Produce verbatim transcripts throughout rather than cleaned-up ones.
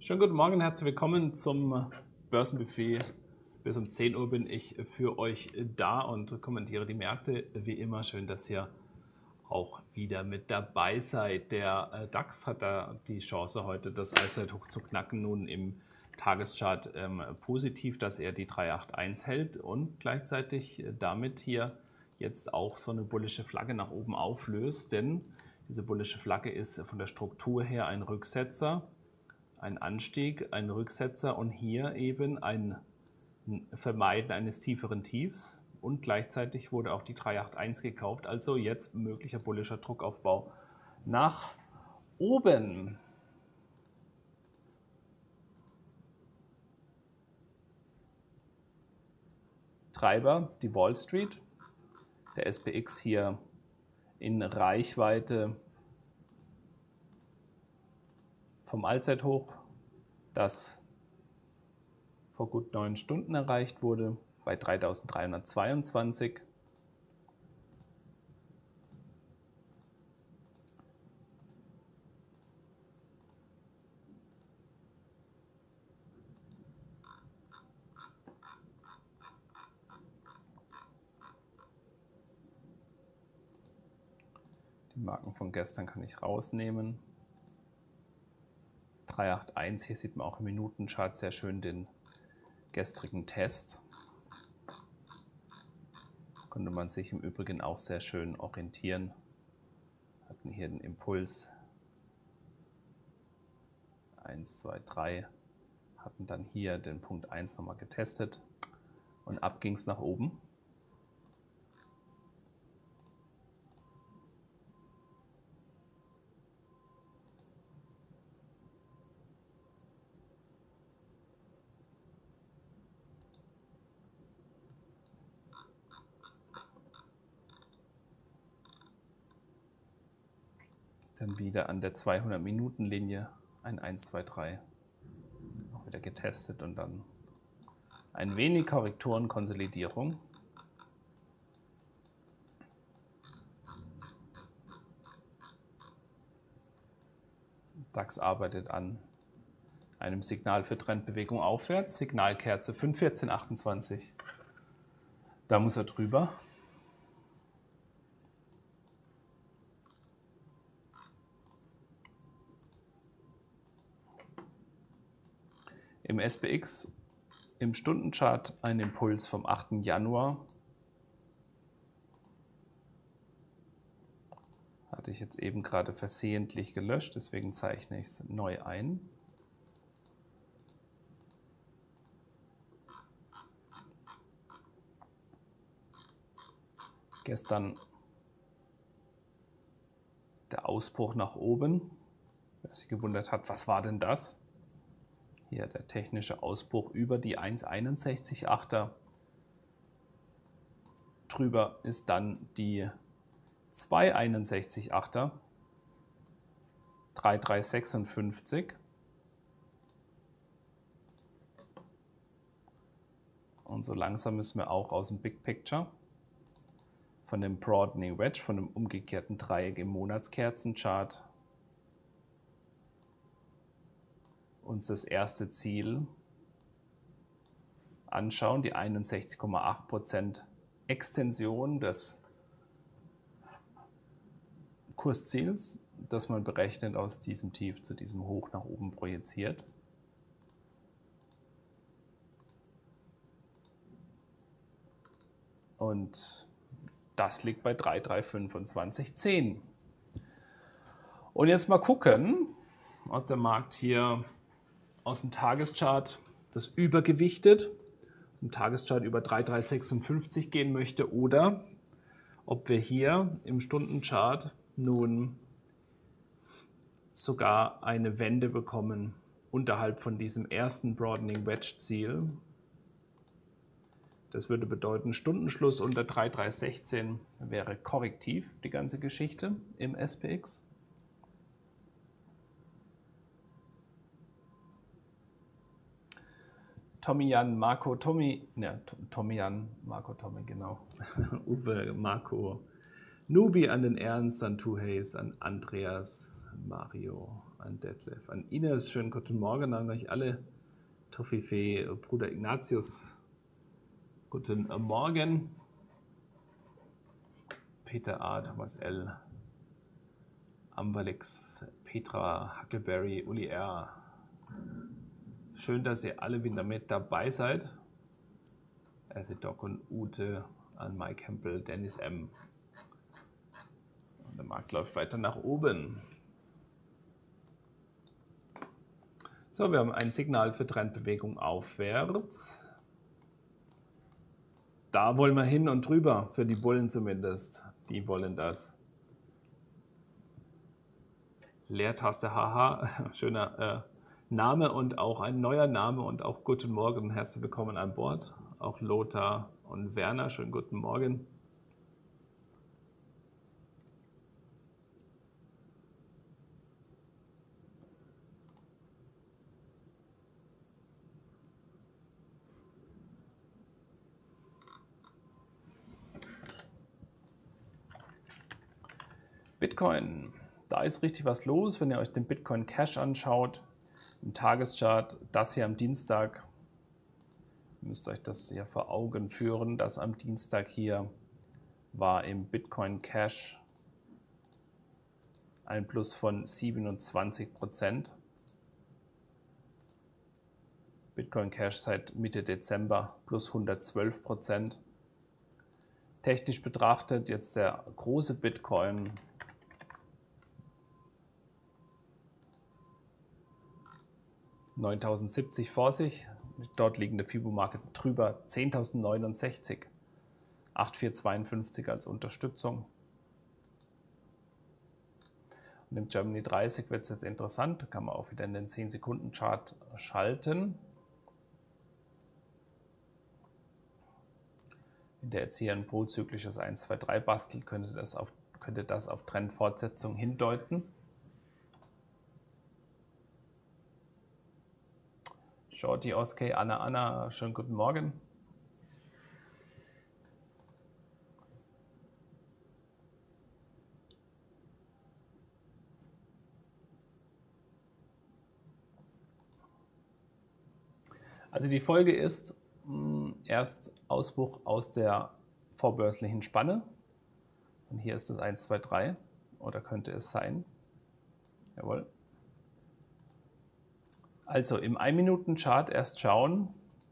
Schönen guten Morgen, herzlich willkommen zum Börsenbuffet. Bis um zehn Uhr bin ich für euch da und kommentiere die Märkte. Wie immer schön, dass ihr auch wieder mit dabei seid. Der DAX hat da die Chance, heute das Allzeithoch zu knacken. Nun im Tageschart ähm, positiv, dass er die drei acht eins hält und gleichzeitig damit hier jetzt auch so eine bullische Flagge nach oben auflöst. Denn diese bullische Flagge ist von der Struktur her ein Rücksetzer. Ein Anstieg, ein Rücksetzer und hier eben ein Vermeiden eines tieferen Tiefs und gleichzeitig wurde auch die drei acht eins gekauft, also jetzt möglicher bullischer Druckaufbau nach oben. Treiber, die Wall Street, der S P X hier in Reichweite vom Allzeithoch, das vor gut neun Stunden erreicht wurde, bei dreitausenddreihundertzweiundzwanzig. Die Marken von gestern kann ich rausnehmen. drei acht eins, hier sieht man auch im Minutenchart sehr schön den gestrigen Test. Konnte man sich im Übrigen auch sehr schön orientieren. Hatten hier den Impuls eins, zwei, drei, hatten dann hier den Punkt eins nochmal getestet und ab ging es nach oben. Dann wieder an der zweihundert Minuten Linie ein eins, zwei, drei auch wieder getestet und dann ein wenig Korrekturenkonsolidierung. DAX arbeitet an einem Signal für Trendbewegung aufwärts, Signalkerze fünf vierzehn achtundzwanzig. Da muss er drüber. Im S P X im Stundenchart ein Impuls vom achten Januar. Hatte ich jetzt eben gerade versehentlich gelöscht, deswegen zeichne ich es neu ein. Gestern der Ausbruch nach oben. Wer sich gewundert hat, was war denn das? Hier der technische Ausbruch über die eins Komma einundsechzig achter. Drüber ist dann die zwei Komma einundsechzig achter. drei Komma dreihundertsechsundfünfzig. Und so langsam müssen wir auch aus dem Big Picture von dem Broadening Wedge, von dem umgekehrten Dreieck im Monatskerzenchart uns das erste Ziel anschauen, die einundsechzig Komma acht Prozent Extension des Kursziels, das man berechnet aus diesem Tief zu diesem Hoch nach oben projiziert. Und das liegt bei drei Komma dreihundertfünfundzwanzig Komma zehn. Und jetzt mal gucken, ob der Markt hier aus dem Tageschart das übergewichtet, im Tageschart über drei Komma dreihundertsechsundfünfzig gehen möchte oder ob wir hier im Stundenchart nun sogar eine Wende bekommen unterhalb von diesem ersten Broadening Wedge Ziel. Das würde bedeuten, Stundenschluss unter drei Komma dreihundertsechzehn wäre korrektiv, die ganze Geschichte im S P X. Tommy Jan, Marco, Tommy, ne, Tommy Jan, Marco, Tommy, genau. Uwe, Marco, Nubi an den Ernst, an Two Hayes, an Andreas, Mario. an Detlef, an Ines, schönen guten Morgen an euch alle. Toffifee, Bruder Ignatius, guten Morgen. Peter A., Thomas L., Amberlex, Petra, Huckleberry, Uli R. Schön, dass ihr alle wieder mit dabei seid. Also Doc und Ute, an Mike Campbell, Dennis M. Und der Markt läuft weiter nach oben. So, wir haben ein Signal für Trendbewegung aufwärts. Da wollen wir hin und drüber, für die Bullen zumindest. Die wollen das. Leertaste, haha, schöner äh, Name und auch ein neuer Name und auch guten Morgen, herzlich willkommen an Bord. Auch Lothar und Werner, schönen guten Morgen. Bitcoin, da ist richtig was los, wenn ihr euch den Bitcoin Cash anschaut, im Tageschart, das hier am Dienstag, ihr müsst euch das hier vor Augen führen, das am Dienstag hier war im Bitcoin Cash ein Plus von siebenundzwanzig Prozent. Bitcoin Cash seit Mitte Dezember plus hundertzwölf Prozent. Technisch betrachtet jetzt der große Bitcoin neuntausendsiebzig vor sich, dort liegende Fibonacci drüber zehntausendneunundsechzig, achttausendvierhundertzweiundfünfzig als Unterstützung. Und im Germany dreißig wird es jetzt interessant, da kann man auch wieder in den zehn Sekunden Chart schalten. Wenn der jetzt hier ein prozyklisches eins, zwei, drei bastelt, könnte das auf, könnte das auf Trendfortsetzung hindeuten. Shorty, Oskay, Anna, Anna, schönen guten Morgen. Also die Folge ist mh, erst Ausbruch aus der vorbörslichen Spanne. Und hier ist es eins, zwei, drei. Oder könnte es sein. Jawohl. Also im ein Minuten Chart erst schauen,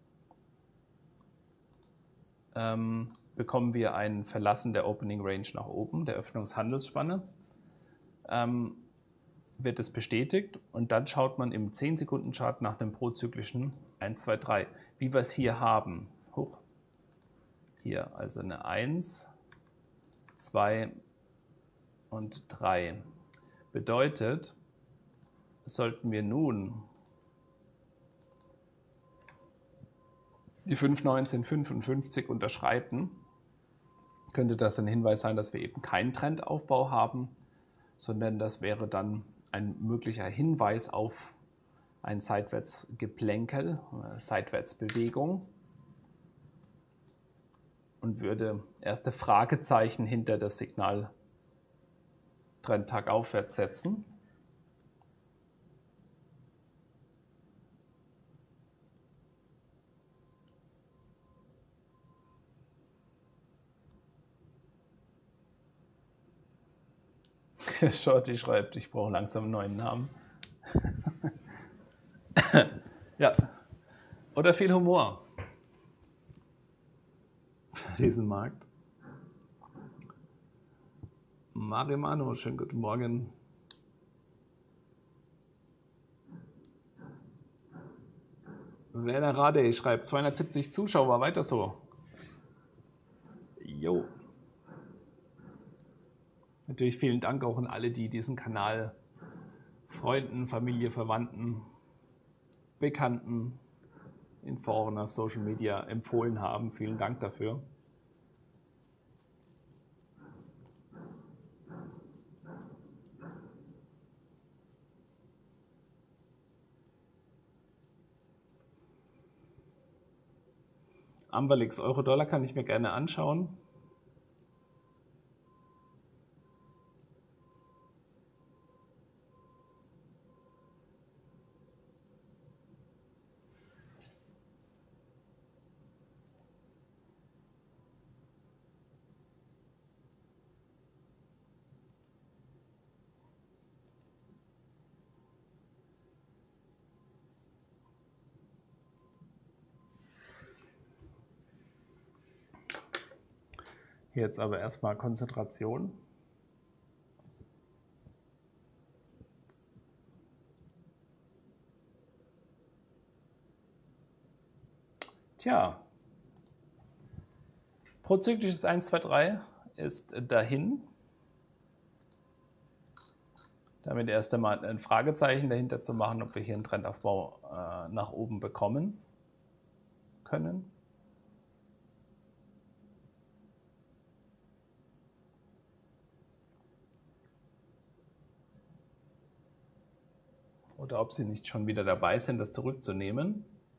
ähm, bekommen wir ein Verlassen der Opening Range nach oben, der Öffnungshandelsspanne. Ähm, wird es bestätigt und dann schaut man im zehn Sekunden Chart nach dem prozyklischen eins, zwei, drei, wie wir es hier haben. Hoch. Hier also eine eins, zwei und drei. Bedeutet, sollten wir nun die fünf neunzehn fünfundfünfzig unterschreiten, könnte das ein Hinweis sein, dass wir eben keinen Trendaufbau haben, sondern das wäre dann ein möglicher Hinweis auf ein Seitwärtsgeplänkel, Seitwärtsbewegung und würde erste Fragezeichen hinter das Signal Trendtag aufwärts setzen. Shorty schreibt, ich brauche langsam einen neuen Namen. Ja, oder viel Humor für diesen Markt. Marimano, schönen guten Morgen. Werner Rade schreibt, zweihundertsiebzig Zuschauer, weiter so. Jo. Natürlich vielen Dank auch an alle, die diesen Kanal Freunden, Familie, Verwandten, Bekannten in Foren, auf Social Media empfohlen haben. Vielen Dank dafür. Amberlix, Euro-Dollar kann ich mir gerne anschauen. Jetzt aber erstmal Konzentration. Tja, prozyklisches eins, zwei, drei ist dahin. Damit erst einmal ein Fragezeichen dahinter zu machen, ob wir hier einen Trendaufbau äh, nach oben bekommen können. Oder ob sie nicht schon wieder dabei sind, das zurückzunehmen.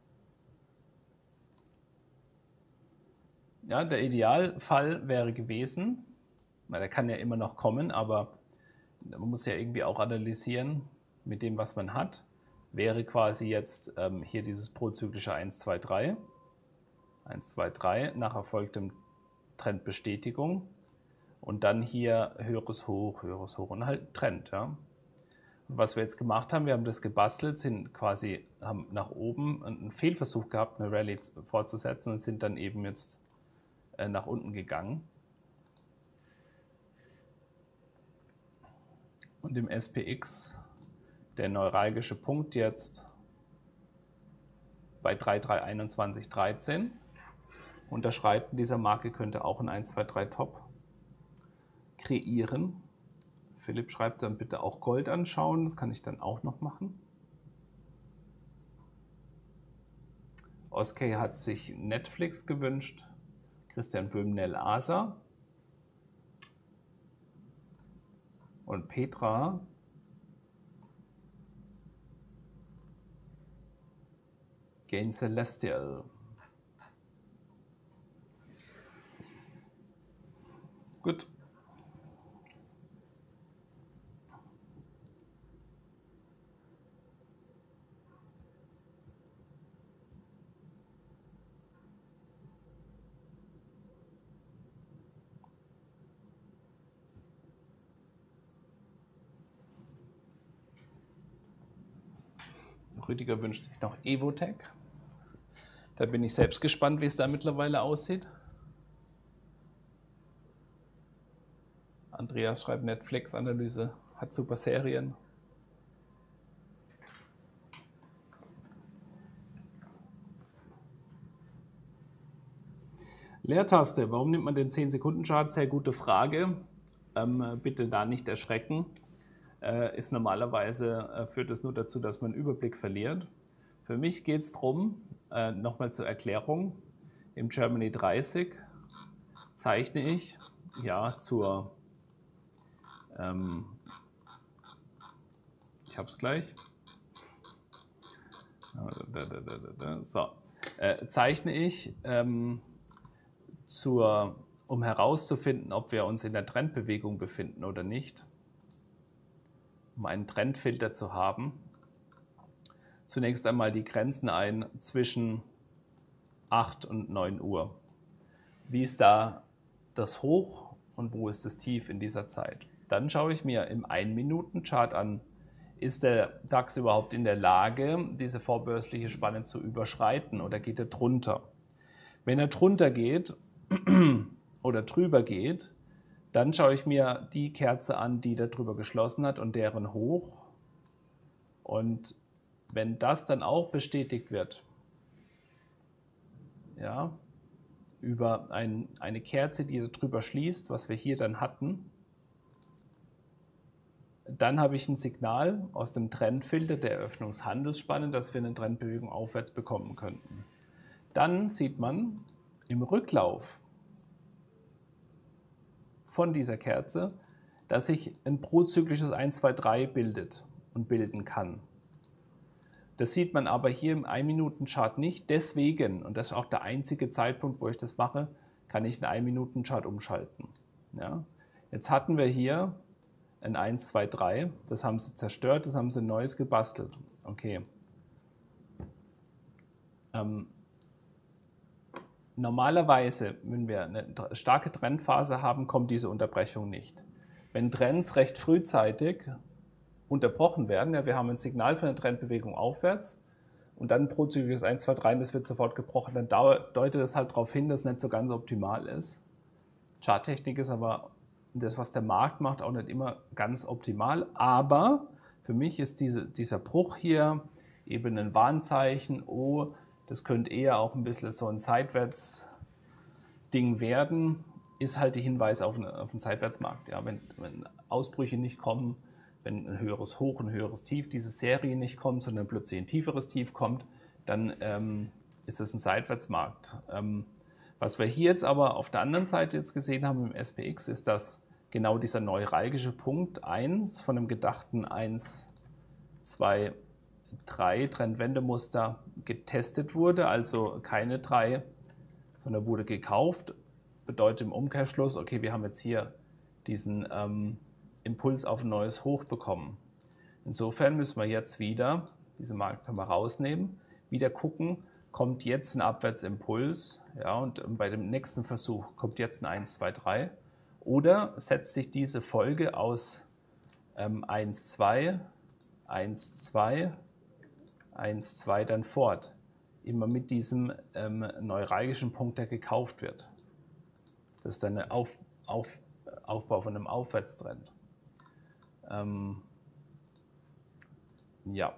Ja, der Idealfall wäre gewesen, weil der kann ja immer noch kommen, aber man muss ja irgendwie auch analysieren mit dem, was man hat, wäre quasi jetzt ähm, hier dieses prozyklische eins, zwei, drei. eins, zwei, drei nach erfolgtem Trendbestätigung und dann hier höheres Hoch, höheres Hoch und halt Trend. Ja. Und was wir jetzt gemacht haben, wir haben das gebastelt, sind quasi, haben nach oben einen Fehlversuch gehabt, eine Rallye fortzusetzen und sind dann eben jetzt äh, nach unten gegangen. Und im S P X der neuralgische Punkt jetzt bei drei drei einundzwanzig dreizehn. Unterschreiten dieser Marke könnte auch ein eins, zwei, drei Top kreieren. Philipp schreibt dann bitte auch Gold anschauen, das kann ich dann auch noch machen. Oskay hat sich Netflix gewünscht, Christian Böhmnell A S A und Petra Gain Celestial. Gut. Rüdiger wünscht sich noch Evotech. Da bin ich selbst gespannt, wie es da mittlerweile aussieht. Andreas schreibt Netflix-Analyse, hat super Serien. Leertaste, warum nimmt man den zehn Sekunden Chart? Sehr gute Frage. Ähm, bitte da nicht erschrecken. Äh, ist normalerweise, äh, führt es nur dazu, dass man einen Überblick verliert. Für mich geht es darum, äh, nochmal zur Erklärung, im Germany dreißig zeichne ich ja zur, ähm, ich habe es gleich, so, äh, zeichne ich ähm, zur, um herauszufinden, ob wir uns in der Trendbewegung befinden oder nicht, um einen Trendfilter zu haben, zunächst einmal die Grenzen ein zwischen acht und neun Uhr. Wie ist da das Hoch und wo ist das Tief in dieser Zeit? Dann schaue ich mir im ein Minuten Chart an, ist der DAX überhaupt in der Lage, diese vorbörsliche Spanne zu überschreiten oder geht er drunter? Wenn er drunter geht oder drüber geht, dann schaue ich mir die Kerze an, die da drüber geschlossen hat und deren Hoch. Und wenn das dann auch bestätigt wird, ja, über ein, eine Kerze, die da drüber schließt, was wir hier dann hatten, dann habe ich ein Signal aus dem Trendfilter der Eröffnungshandelsspanne, dass wir eine Trendbewegung aufwärts bekommen könnten. Dann sieht man im Rücklauf von dieser Kerze, dass sich ein prozyklisches eins, zwei, drei bildet und bilden kann. Das sieht man aber hier im ein Minuten Chart nicht. Deswegen, und das ist auch der einzige Zeitpunkt, wo ich das mache, kann ich einen ein Minuten Chart umschalten. Ja? Jetzt hatten wir hier ein eins, zwei, drei. Das haben sie zerstört, das haben sie neues gebastelt. Okay. Ähm, normalerweise, wenn wir eine starke Trendphase haben, kommt diese Unterbrechung nicht. Wenn Trends recht frühzeitig unterbrochen werden, ja, wir haben ein Signal von der Trendbewegung aufwärts und dann ein prozyklisches eins, zwei, drei und das wird sofort gebrochen, dann deutet das halt darauf hin, dass es nicht so ganz optimal ist. Charttechnik ist aber das, was der Markt macht, auch nicht immer ganz optimal. Aber für mich ist diese, dieser Bruch hier eben ein Warnzeichen. Oh, das könnte eher auch ein bisschen so ein Seitwärts-Ding werden. Ist halt die Hinweis auf, eine, auf einen Seitwärtsmarkt. Ja, wenn, wenn Ausbrüche nicht kommen, wenn ein höheres Hoch, ein höheres Tief, diese Serie nicht kommt, sondern plötzlich ein tieferes Tief kommt, dann ähm, ist es ein Seitwärtsmarkt. Ähm, was wir hier jetzt aber auf der anderen Seite jetzt gesehen haben im S P X, ist, dass genau dieser neuralgische Punkt eins von einem gedachten eins, zwei, drei Trendwendemuster getestet wurde, also keine drei, sondern wurde gekauft. Bedeutet im Umkehrschluss, okay, wir haben jetzt hier diesen ähm, Impuls auf ein neues Hoch bekommen. Insofern müssen wir jetzt wieder, diese Marke können wir rausnehmen, wieder gucken, kommt jetzt ein Abwärtsimpuls, ja, und bei dem nächsten Versuch kommt jetzt ein eins, zwei, drei, oder setzt sich diese Folge aus ähm, eins, zwei, eins, zwei, eins, zwei dann fort, immer mit diesem ähm, neuralgischen Punkt, der gekauft wird. Das ist dann ein Auf, Auf, Aufbau von einem Aufwärtstrend. Ähm, ja.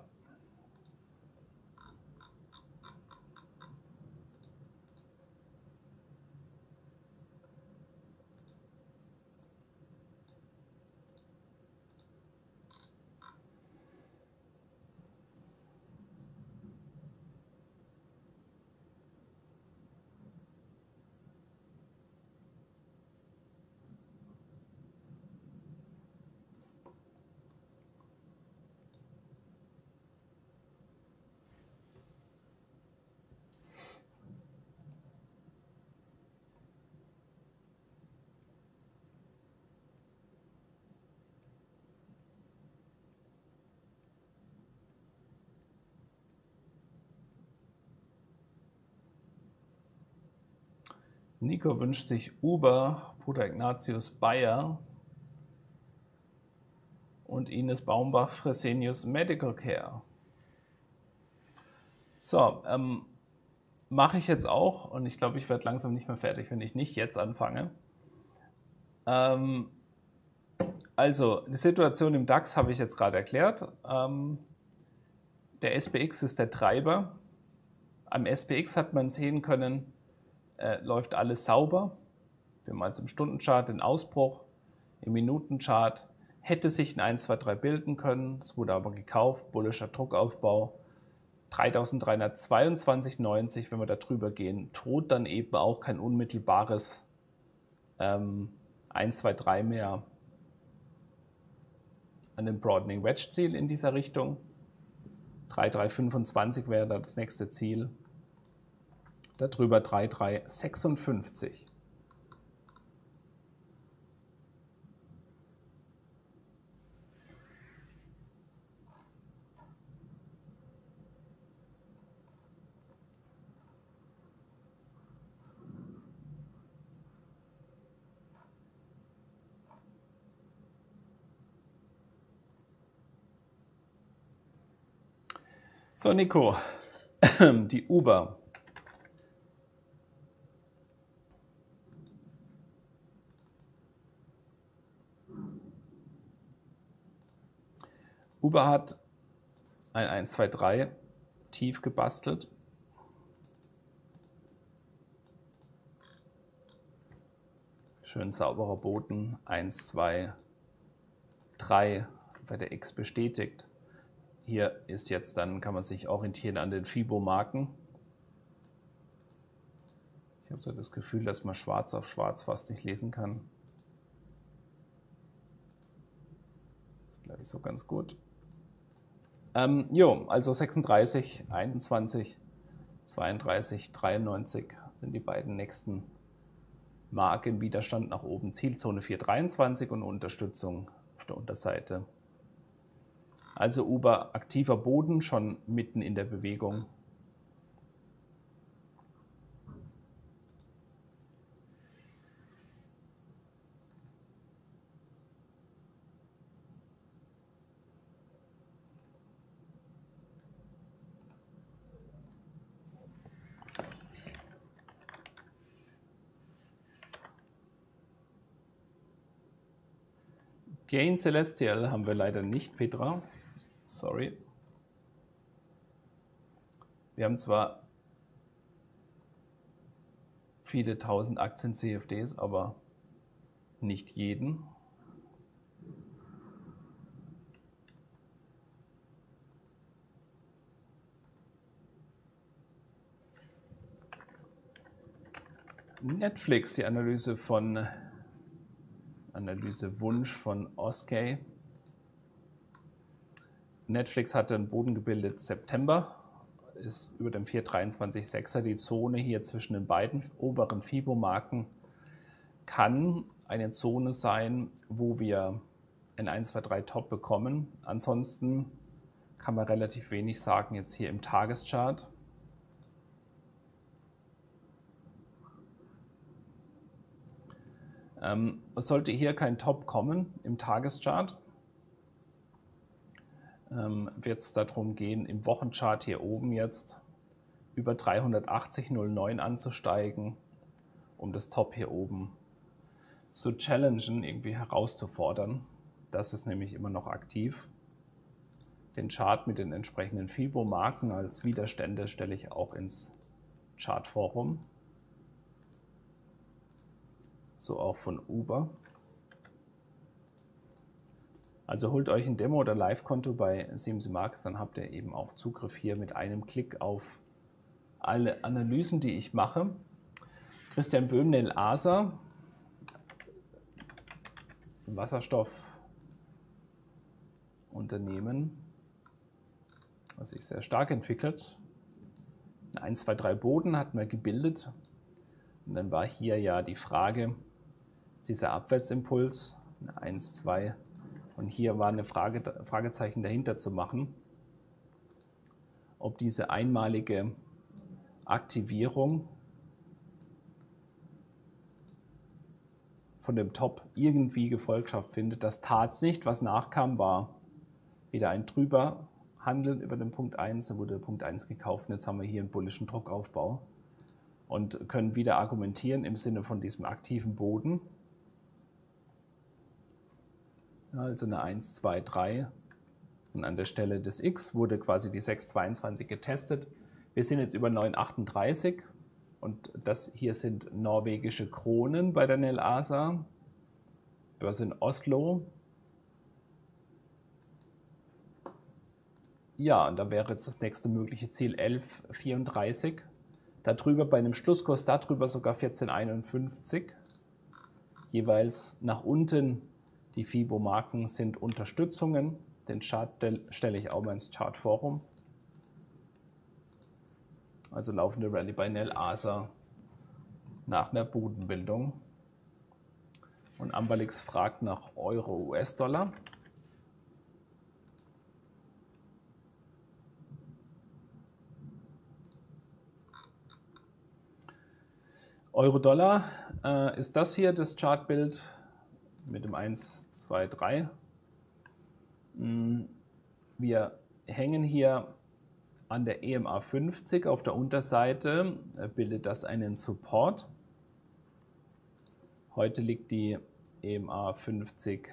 Nico wünscht sich Uber, Bruder Ignatius Bayer und Ines Baumbach Fresenius Medical Care. So, ähm, mache ich jetzt auch und ich glaube, ich werde langsam nicht mehr fertig, wenn ich nicht jetzt anfange. Ähm, also, die Situation im DAX habe ich jetzt gerade erklärt. Ähm, der S P X ist der Treiber. Am S P X hat man sehen können, äh, läuft alles sauber. Wir haben also im Stundenchart den Ausbruch, im Minutenchart hätte sich ein eins, zwei, drei bilden können, es wurde aber gekauft, bullischer Druckaufbau, dreitausenddreihundertzweiundzwanzig Komma neunzig, wenn wir da drüber gehen, droht dann eben auch kein unmittelbares ähm, eins, zwei, drei mehr an dem Broadening Wedge Ziel in dieser Richtung. drei drei fünfundzwanzig wäre da das nächste Ziel. Darüber drei drei sechsundfünfzig. So, Nico, die Uber. Uber hat ein eins, zwei, drei tief gebastelt. Schön sauberer Boden, eins, zwei, drei bei der X bestätigt. Hier ist jetzt dann, kann man sich orientieren an den Fibo-Marken. Ich habe so das Gefühl, dass man schwarz auf schwarz fast nicht lesen kann. Das ist, glaube ich, so ganz gut. Ähm, jo, also sechsunddreißig, einundzwanzig, zweiunddreißig, dreiundneunzig sind die beiden nächsten Marken. Widerstand nach oben, Zielzone vier dreiundzwanzig und Unterstützung auf der Unterseite. Also Uber aktiver Boden, schon mitten in der Bewegung. Gain Celestial haben wir leider nicht, Petra. Sorry. Wir haben zwar viele tausend Aktien C F Ds, aber nicht jeden. Netflix, die Analyse von Analysewunsch von Oskay. Netflix hatte einen Boden gebildet September, ist über dem vier Komma dreiundzwanzig sechser. Die Zone hier zwischen den beiden oberen Fibo-Marken kann eine Zone sein, wo wir ein eins, zwei, drei Top bekommen. Ansonsten kann man relativ wenig sagen jetzt hier im Tageschart. Ähm, es sollte hier kein Top kommen im Tageschart, ähm, wird es darum gehen, im Wochenchart hier oben jetzt über dreihundertachtzig Komma null neun anzusteigen, um das Top hier oben zu challengen, irgendwie herauszufordern. Das ist nämlich immer noch aktiv. Den Chart mit den entsprechenden Fibo-Marken als Widerstände stelle ich auch ins Chartforum. So auch von Uber. Also holt euch ein Demo- oder Live-Konto bei C M C Markets, dann habt ihr eben auch Zugriff hier mit einem Klick auf alle Analysen, die ich mache. Christian Böhm, Nel Asa, Wasserstoffunternehmen, was sich sehr stark entwickelt. Ein eins, zwei, drei Boden hat man gebildet. Und dann war hier ja die Frage, dieser Abwärtsimpuls, eins, zwei, und hier war eine Frage, Fragezeichen dahinter zu machen, ob diese einmalige Aktivierung von dem Top irgendwie Gefolgschaft findet. Das tat es nicht. Was nachkam, war wieder ein drüber Handeln über den Punkt eins. Dann wurde der Punkt eins gekauft und jetzt haben wir hier einen bullischen Druckaufbau und können wieder argumentieren im Sinne von diesem aktiven Boden. Also eine eins, zwei, drei und an der Stelle des X wurde quasi die sechs Komma zweiundzwanzig getestet. Wir sind jetzt über neun Komma achtunddreißig und das hier sind norwegische Kronen bei der Nel Asa, Börse in Oslo. Ja, und da wäre jetzt das nächste mögliche Ziel elf Komma vierunddreißig. Darüber bei einem Schlusskurs, darüber sogar vierzehn Komma einundfünfzig. Jeweils nach unten die Fibo-Marken sind Unterstützungen. Den Chart stelle ich auch mal ins Chartforum. Also laufende Rallye bei Nel Asa nach einer Bodenbildung. Und Ambalix fragt nach Euro-U S-Dollar. Euro-Dollar äh, ist das hier das Chartbild mit dem eins, zwei, drei. Wir hängen hier an der E M A fünfzig. Auf der Unterseite bildet das einen Support. Heute liegt die E M A fünfzig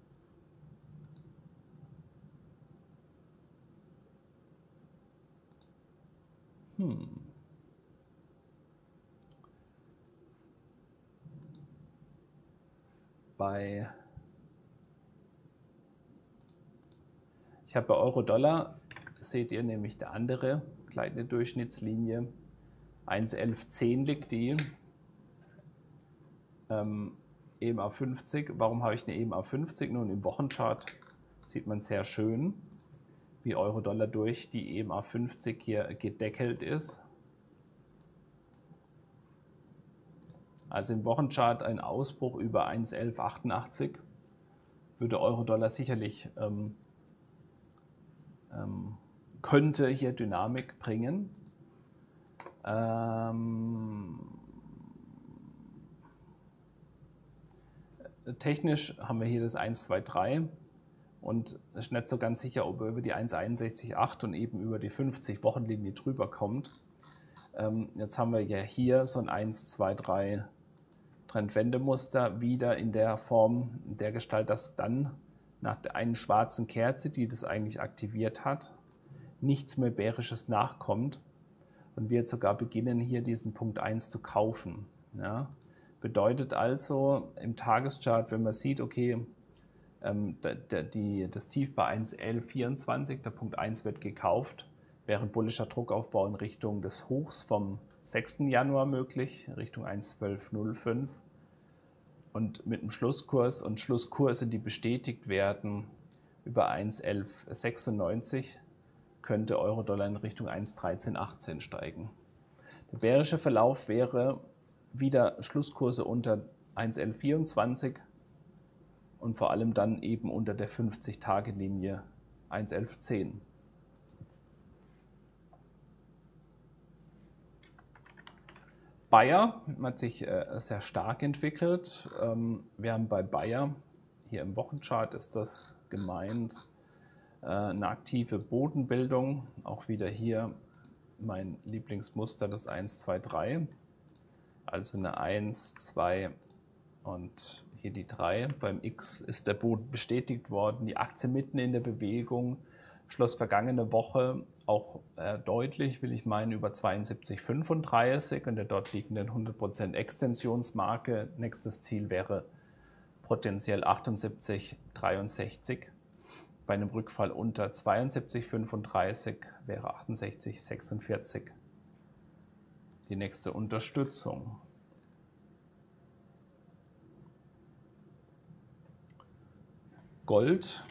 hm. bei Ich habe bei Euro-Dollar, seht ihr nämlich der andere gleitende Durchschnittslinie, eins Komma elf zehn liegt die, ähm, E M A fünfzig. Warum habe ich eine E M A fünfzig? Nun, im Wochenchart sieht man sehr schön, wie Euro-Dollar durch die E M A fünfzig hier gedeckelt ist. Also im Wochenchart ein Ausbruch über eins Komma elf achtundachtzig würde Euro-Dollar sicherlich ähm, ähm, könnte hier Dynamik bringen. Ähm, technisch haben wir hier das eins, zwei, drei und es ist nicht so ganz sicher, ob er über die eins Komma einundsechzig acht und eben über die fünfzig Wochenlinie drüber kommt. Ähm, jetzt haben wir ja hier so ein eins, zwei, drei Trendwendemuster wieder in der Form, in der Gestalt, dass dann nach der einen schwarzen Kerze, die das eigentlich aktiviert hat, nichts mehr Bärisches nachkommt und wir jetzt sogar beginnen, hier diesen Punkt eins zu kaufen. Ja? Bedeutet also im Tageschart, wenn man sieht, okay, ähm, der, der, die, das Tief bei eins Komma elf vierundzwanzig, der Punkt eins wird gekauft, wäre bullischer Druckaufbau in Richtung des Hochs vom sechsten Januar möglich, Richtung eins Komma zwölf null fünf. Und mit dem Schlusskurs und Schlusskurse, die bestätigt werden, über eins Komma elf sechsundneunzig könnte Euro-Dollar in Richtung eins Komma dreizehn achtzehn steigen. Der bärische Verlauf wäre wieder Schlusskurse unter eins Komma elf vierundzwanzig und vor allem dann eben unter der fünfzig-Tage-Linie eins Komma elf zehn. Bayer hat sich äh, sehr stark entwickelt. Ähm, wir haben bei Bayer, hier im Wochenchart ist das gemeint, äh, eine aktive Bodenbildung. Auch wieder hier mein Lieblingsmuster, das eins, zwei, drei. Also eine eins, zwei und hier die drei. Beim X ist der Boden bestätigt worden. Die Aktie mitten in der Bewegung, schloss vergangene Woche auch äh, deutlich, will ich meinen, über zweiundsiebzig Komma fünfunddreißig und der dort liegenden hundert Prozent Extensionsmarke. Nächstes Ziel wäre potenziell achtundsiebzig Komma dreiundsechzig. Bei einem Rückfall unter zweiundsiebzig Komma fünfunddreißig wäre achtundsechzig Komma sechsundvierzig die nächste Unterstützung. Gold.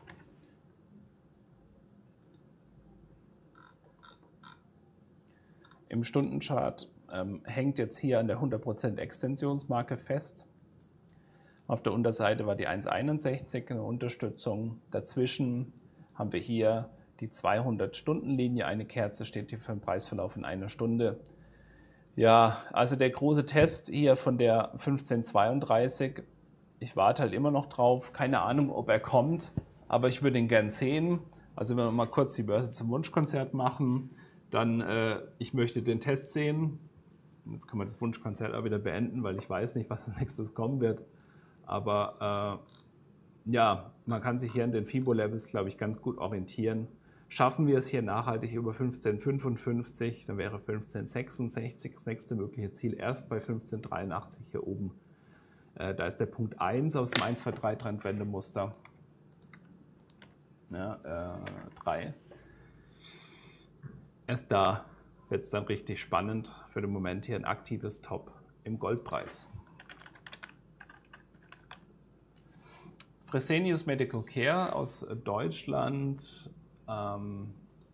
Im Stundenchart ähm, hängt jetzt hier an der hundert Prozent Extensionsmarke fest. Auf der Unterseite war die eins Komma einundsechzig eine Unterstützung. Dazwischen haben wir hier die zweihundert-Stunden-Linie. Eine Kerze steht hier für einen Preisverlauf in einer Stunde. Ja, also der große Test hier von der fünfzehn Komma zweiunddreißig. Ich warte halt immer noch drauf. Keine Ahnung, ob er kommt, aber ich würde ihn gern sehen. Also wenn wir mal kurz die Börse zum Wunschkonzert machen, dann äh, ich möchte den Test sehen. Jetzt können wir das Wunschkonzert auch wieder beenden, weil ich weiß nicht, was als nächstes kommen wird. Aber äh, ja, man kann sich hier an den Fibo-Levels, glaube ich, ganz gut orientieren. Schaffen wir es hier nachhaltig über fünfzehn Komma fünfundfünfzig, dann wäre fünfzehn Komma sechsundsechzig das nächste mögliche Ziel erst bei fünfzehn Komma dreiundachtzig hier oben. Äh, da ist der Punkt eins aus dem eins zwei drei Trendwendemuster. Ja, äh, drei. Erst da wird es dann richtig spannend. Für den Moment hier ein aktives Top im Goldpreis. Fresenius Medical Care aus Deutschland. Ähm,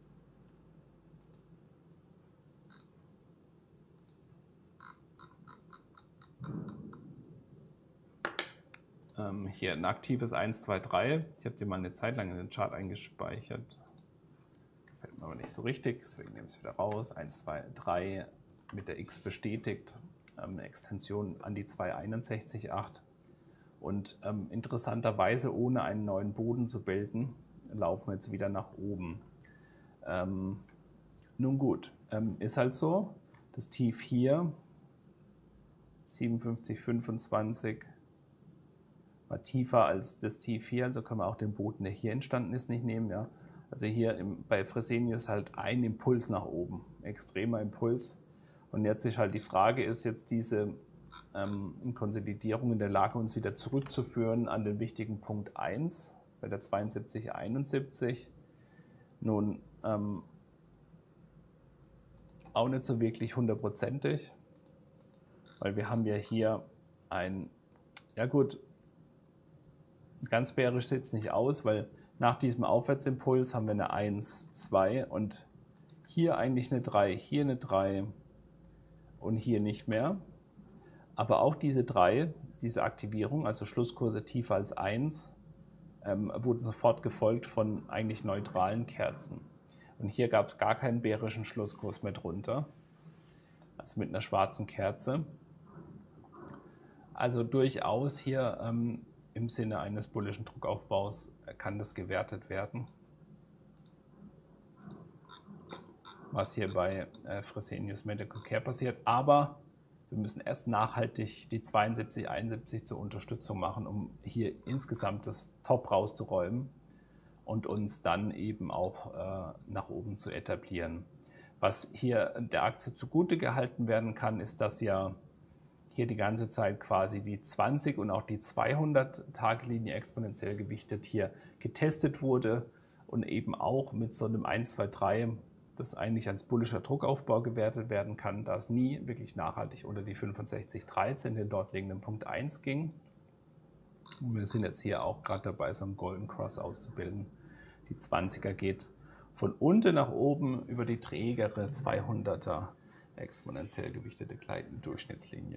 ähm, hier ein aktives eins zwei drei. Ich habe die mal eine Zeit lang in den Chart eingespeichert. Gefällt mir aber nicht so richtig, deswegen nehme ich es wieder raus. eins zwei drei mit der X bestätigt. Ähm, eine Extension an die zwei einundsechzig Komma acht. Und ähm, interessanterweise, ohne einen neuen Boden zu bilden, laufen wir jetzt wieder nach oben. Ähm, nun gut, ähm, ist halt so, das Tief hier, siebenundfünfzig Komma fünfundzwanzig, war tiefer als das Tief hier, also können wir auch den Boden, der hier entstanden ist, nicht nehmen. Ja? Also hier im, bei Fresenius halt ein Impuls nach oben, extremer Impuls. Und jetzt ist halt die Frage, ist jetzt diese ähm, Konsolidierung in der Lage, uns wieder zurückzuführen an den wichtigen Punkt eins bei der zweiundsiebzig Komma einundsiebzig. Nun, ähm, auch nicht so wirklich hundertprozentig, weil wir haben ja hier ein, ja gut, ganz bärisch sieht es nicht aus, weil nach diesem Aufwärtsimpuls haben wir eine eins, zwei und hier eigentlich eine drei, hier eine drei und hier nicht mehr. Aber auch diese drei, diese Aktivierung, also Schlusskurse tiefer als eins, ähm, wurden sofort gefolgt von eigentlich neutralen Kerzen. Und hier gab es gar keinen bärischen Schlusskurs mehr drunter, also mit einer schwarzen Kerze. Also durchaus hier ähm, im Sinne eines bullischen Druckaufbaus kann das gewertet werden, was hier bei äh, Fresenius Medical Care passiert. Aber wir müssen erst nachhaltig die zweiundsiebzig, einundsiebzig zur Unterstützung machen, um hier insgesamt das Top rauszuräumen und uns dann eben auch äh, nach oben zu etablieren. Was hier der Aktie zugute gehalten werden kann, ist, dass ja hier die ganze Zeit quasi die zwanzig und auch die zweihundert-Tage-Linie exponentiell gewichtet hier getestet wurde und eben auch mit so einem eins, zwei, drei, das eigentlich als bullischer Druckaufbau gewertet werden kann, da es nie wirklich nachhaltig unter die fünfundsechzig Komma dreizehn, den dort liegenden Punkt eins ging. Und wir sind jetzt hier auch gerade dabei, so einen Golden Cross auszubilden. Die zwanziger geht von unten nach oben über die trägere zweihunderter exponentiell gewichtete gleitende Durchschnittslinie.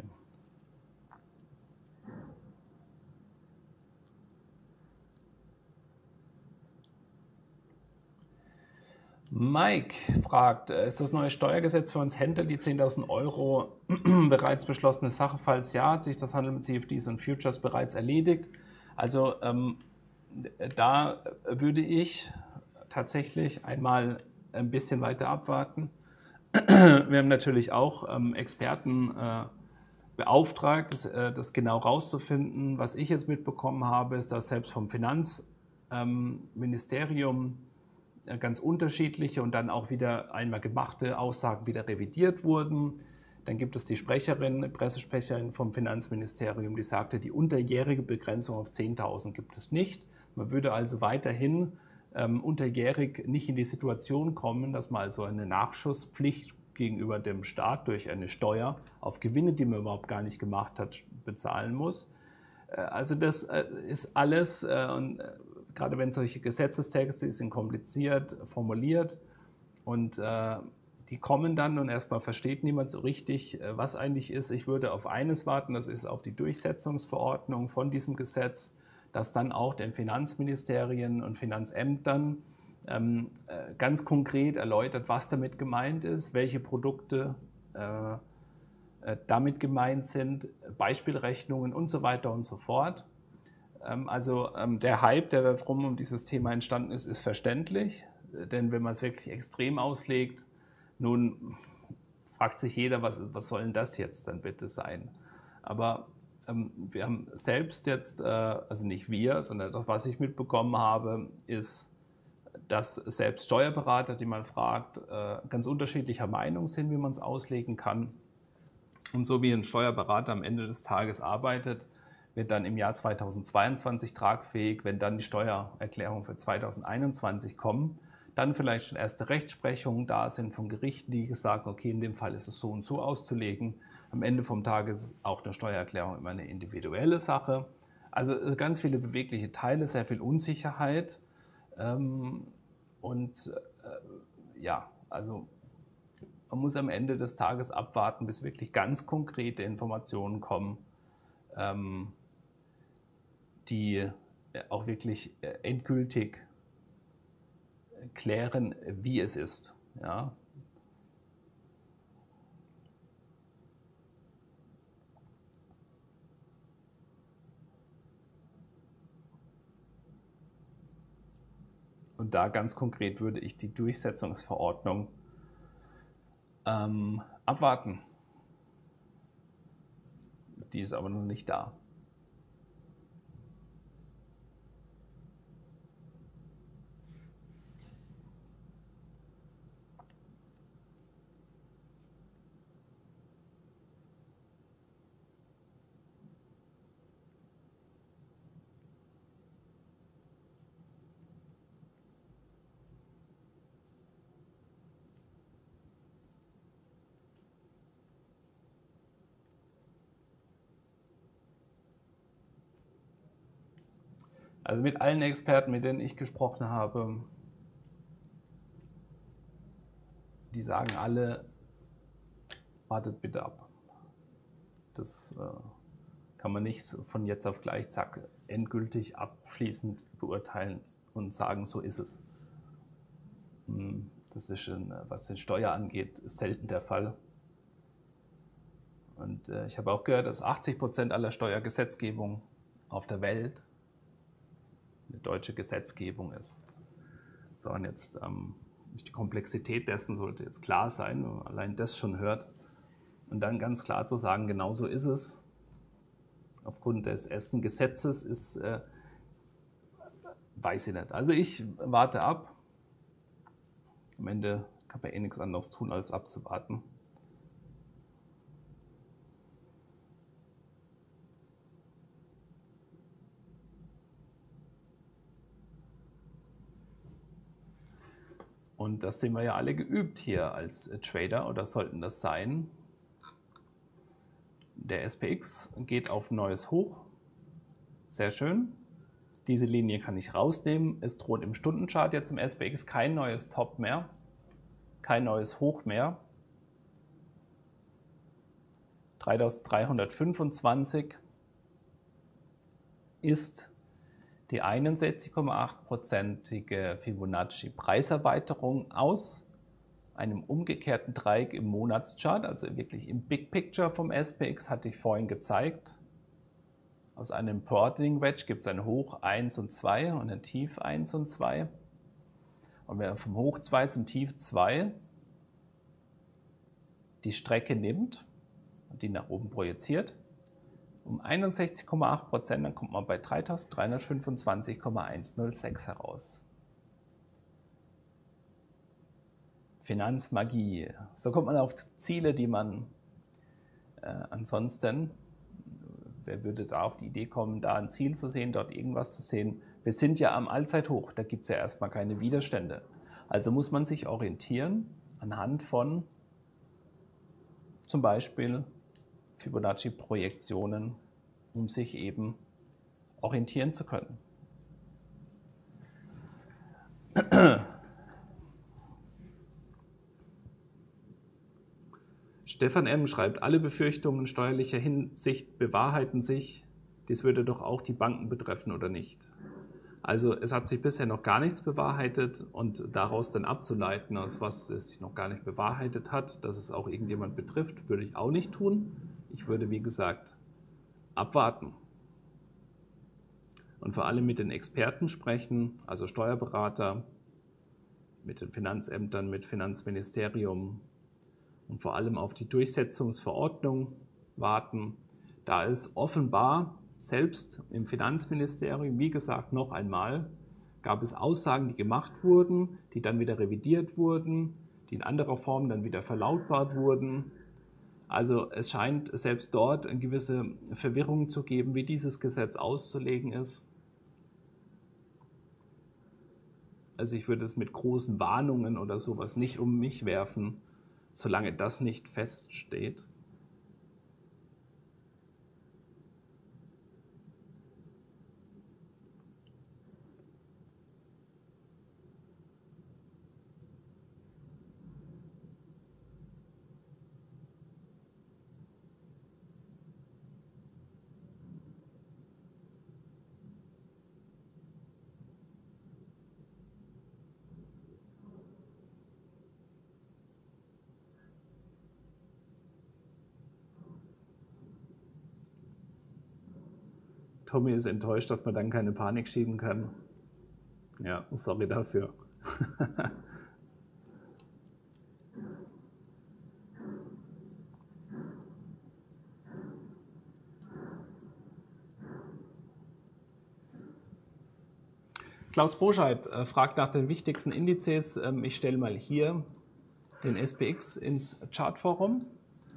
Mike fragt, ist das neue Steuergesetz für uns Händler die zehntausend Euro bereits beschlossene Sache? Falls ja, hat sich das Handeln mit C F Ds und Futures bereits erledigt? Also ähm, da würde ich tatsächlich einmal ein bisschen weiter abwarten. Wir haben natürlich auch ähm, Experten äh, beauftragt, das, äh, das genau rauszufinden. Was ich jetzt mitbekommen habe, ist, dass selbst vom Finanzministerium ähm, ganz unterschiedliche und dann auch wieder einmal gemachte Aussagen wieder revidiert wurden. Dann gibt es die Sprecherin, Pressesprecherin vom Finanzministerium, die sagte, die unterjährige Begrenzung auf zehntausend gibt es nicht. Man würde also weiterhin ähm, unterjährig nicht in die Situation kommen, dass man also eine Nachschusspflicht gegenüber dem Staat durch eine Steuer auf Gewinne, die man überhaupt gar nicht gemacht hat, bezahlen muss. Äh, also das äh, ist alles, äh, und, äh, gerade wenn solche Gesetzestexte sind kompliziert formuliert und äh, die kommen dann und erstmal versteht niemand so richtig, äh, was eigentlich ist. Ich würde auf eines warten, das ist auf die Durchsetzungsverordnung von diesem Gesetz, dass dann auch den Finanzministerien und Finanzämtern ähm, äh, ganz konkret erläutert, was damit gemeint ist, welche Produkte äh, äh, damit gemeint sind, Beispielrechnungen und so weiter und so fort. Ähm, also ähm, der Hype, der darum um dieses Thema entstanden ist, ist verständlich, denn wenn man es wirklich extrem auslegt, nun fragt sich jeder, was, was soll denn das jetzt dann bitte sein? Aber ähm, wir haben selbst jetzt, äh, also nicht wir, sondern das, was ich mitbekommen habe, ist, dass selbst Steuerberater, die man fragt, äh, ganz unterschiedlicher Meinung sind, wie man es auslegen kann. Und so wie ein Steuerberater am Ende des Tages arbeitet, wird dann im Jahr zweitausendzweiundzwanzig tragfähig, wenn dann die Steuererklärungen für zweitausendeinundzwanzig kommen, dann vielleicht schon erste Rechtsprechungen da sind von Gerichten, die sagen, okay, in dem Fall ist es so und so auszulegen. Am Ende vom Tag ist auch eine Steuererklärung immer eine individuelle Sache. Also ganz viele bewegliche Teile, sehr viel Unsicherheit. Ähm, und äh, ja, also man muss am Ende des Tages abwarten, bis wirklich ganz konkrete Informationen kommen, ähm, die auch wirklich endgültig klären, wie es ist. Ja. Und da ganz konkret würde ich die Durchsetzungsverordnung ähm, abwarten. Die ist aber noch nicht da. Also mit allen Experten, mit denen ich gesprochen habe, die sagen alle, wartet bitte ab. Das äh, kann man nicht von jetzt auf gleich, zack, endgültig abschließend beurteilen und sagen, so ist es. Das ist, schon, was die Steuer angeht, selten der Fall. Und äh, ich habe auch gehört, dass achtzig Prozent aller Steuergesetzgebung auf der Welt eine deutsche Gesetzgebung ist. So, und jetzt ähm, die Komplexität dessen sollte jetzt klar sein, wenn man allein das schon hört. Und dann ganz klar zu sagen, genau so ist es. Aufgrund des ersten Gesetzes ist, äh, weiß ich nicht. Also ich warte ab. Am Ende kann man eh nichts anderes tun, als abzuwarten. Und das sind wir ja alle geübt hier als Trader oder sollten das sein. Der S P X geht auf ein neues Hoch. Sehr schön. Diese Linie kann ich rausnehmen. Es droht im Stundenchart jetzt im S P X kein neues Top mehr, kein neues Hoch mehr. dreitausenddreihundertfünfundzwanzig ist die einundsechzig Komma acht prozentige Fibonacci-Preiserweiterung aus einem umgekehrten Dreieck im Monatschart, also wirklich im Big Picture vom S P X, hatte ich vorhin gezeigt. Aus einem Porting Wedge gibt es ein Hoch eins und zwei und ein Tief eins und zwei. Und wenn man vom Hoch zwei zum Tief zwei die Strecke nimmt und die nach oben projiziert, um einundsechzig Komma acht Prozent, dann kommt man bei dreitausenddreihundertfünfundzwanzig Komma hundertsechs heraus. Finanzmagie. So kommt man auf Ziele, die man äh, ansonsten, wer würde da auf die Idee kommen, da ein Ziel zu sehen, dort irgendwas zu sehen? Wir sind ja am Allzeithoch, da gibt es ja erstmal keine Widerstände. Also muss man sich orientieren anhand von zum Beispiel Fibonacci-Projektionen, um sich eben orientieren zu können. Stefan M. schreibt, alle Befürchtungen in steuerlicher Hinsicht bewahrheiten sich. Dies würde doch auch die Banken betreffen, oder nicht? Also es hat sich bisher noch gar nichts bewahrheitet und daraus dann abzuleiten, aus was es sich noch gar nicht bewahrheitet hat, dass es auch irgendjemand betrifft, würde ich auch nicht tun. Ich würde, wie gesagt, abwarten. Und vor allem mit den Experten sprechen, also Steuerberater, mit den Finanzämtern, mit Finanzministerium und vor allem auf die Durchsetzungsverordnung warten. Da ist offenbar selbst im Finanzministerium, wie gesagt, noch einmal, gab es Aussagen, die gemacht wurden, die dann wieder revidiert wurden, die in anderer Form dann wieder verlautbart wurden. Also es scheint selbst dort eine gewisse Verwirrung zu geben, wie dieses Gesetz auszulegen ist. Also ich würde es mit großen Warnungen oder sowas nicht um mich werfen, solange das nicht feststeht. Tommy ist enttäuscht, dass man dann keine Panik schieben kann. Ja, sorry dafür. Klaus Broscheid äh, fragt nach den wichtigsten Indizes. Ähm, ich stelle mal hier den S P X ins Chartforum.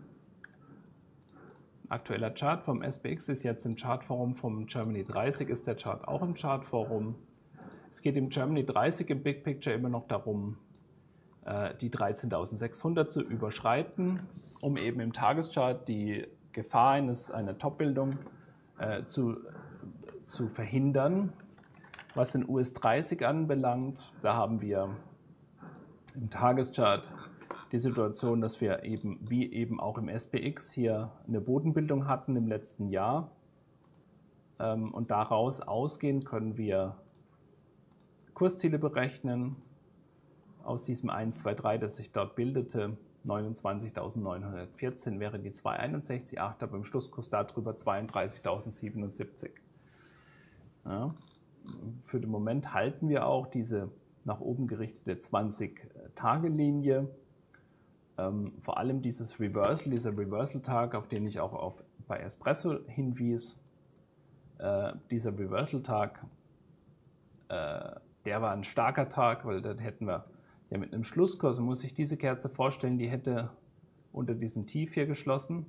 Aktueller Chart vom S P X ist jetzt im Chartforum vom Germany dreißig, ist der Chart auch im Chartforum. Es geht im Germany dreißig im Big Picture immer noch darum, die dreizehntausendsechshundert zu überschreiten, um eben im Tageschart die Gefahr eines, einer Topbildung äh, zu, zu verhindern. Was den U S dreißig anbelangt, da haben wir im Tageschart die Situation, dass wir eben, wie eben auch im S P X, hier eine Bodenbildung hatten im letzten Jahr. Und daraus ausgehend können wir Kursziele berechnen. Aus diesem eins, zwei, drei, das sich dort bildete, neunundzwanzigtausendneunhundertvierzehn wäre die zweihunderteinundsechzig Komma acht, aber im Schlusskurs darüber zweiunddreißigtausendsiebenundsiebzig. Ja. Für den Moment halten wir auch diese nach oben gerichtete zwanzig-Tage-Linie ähm, vor allem dieses Reversal, dieser Reversal-Tag, auf den ich auch auf, bei Espresso hinwies, äh, dieser Reversal-Tag, äh, der war ein starker Tag, weil dann hätten wir ja mit einem Schlusskurs, muss ich diese Kerze vorstellen, die hätte unter diesem Tief hier geschlossen,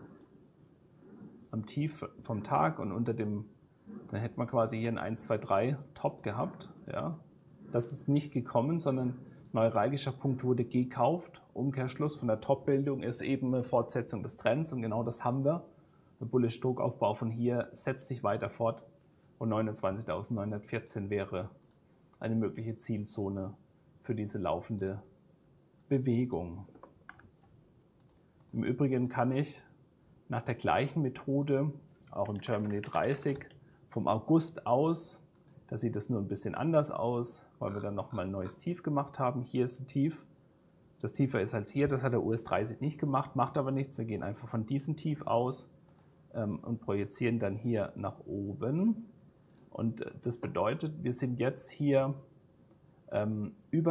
am Tief vom Tag, und unter dem, dann hätte man quasi hier ein eins, zwei, drei Top gehabt. Ja. Das ist nicht gekommen, sondern neuralgischer Punkt wurde gekauft. Umkehrschluss von der Top-Bildung ist eben eine Fortsetzung des Trends, und genau das haben wir. Der Bullish-Druckaufbau von hier setzt sich weiter fort, und neunundzwanzigtausendneunhundertvierzehn wäre eine mögliche Zielzone für diese laufende Bewegung. Im Übrigen kann ich nach der gleichen Methode, auch im Germany dreißig, vom August aus, da sieht es nur ein bisschen anders aus, weil wir dann nochmal ein neues Tief gemacht haben. Hier ist ein Tief, das tiefer ist als hier, das hat der U S dreißig nicht gemacht, macht aber nichts. Wir gehen einfach von diesem Tief aus ähm, und projizieren dann hier nach oben. Und das bedeutet, wir sind jetzt hier ähm, über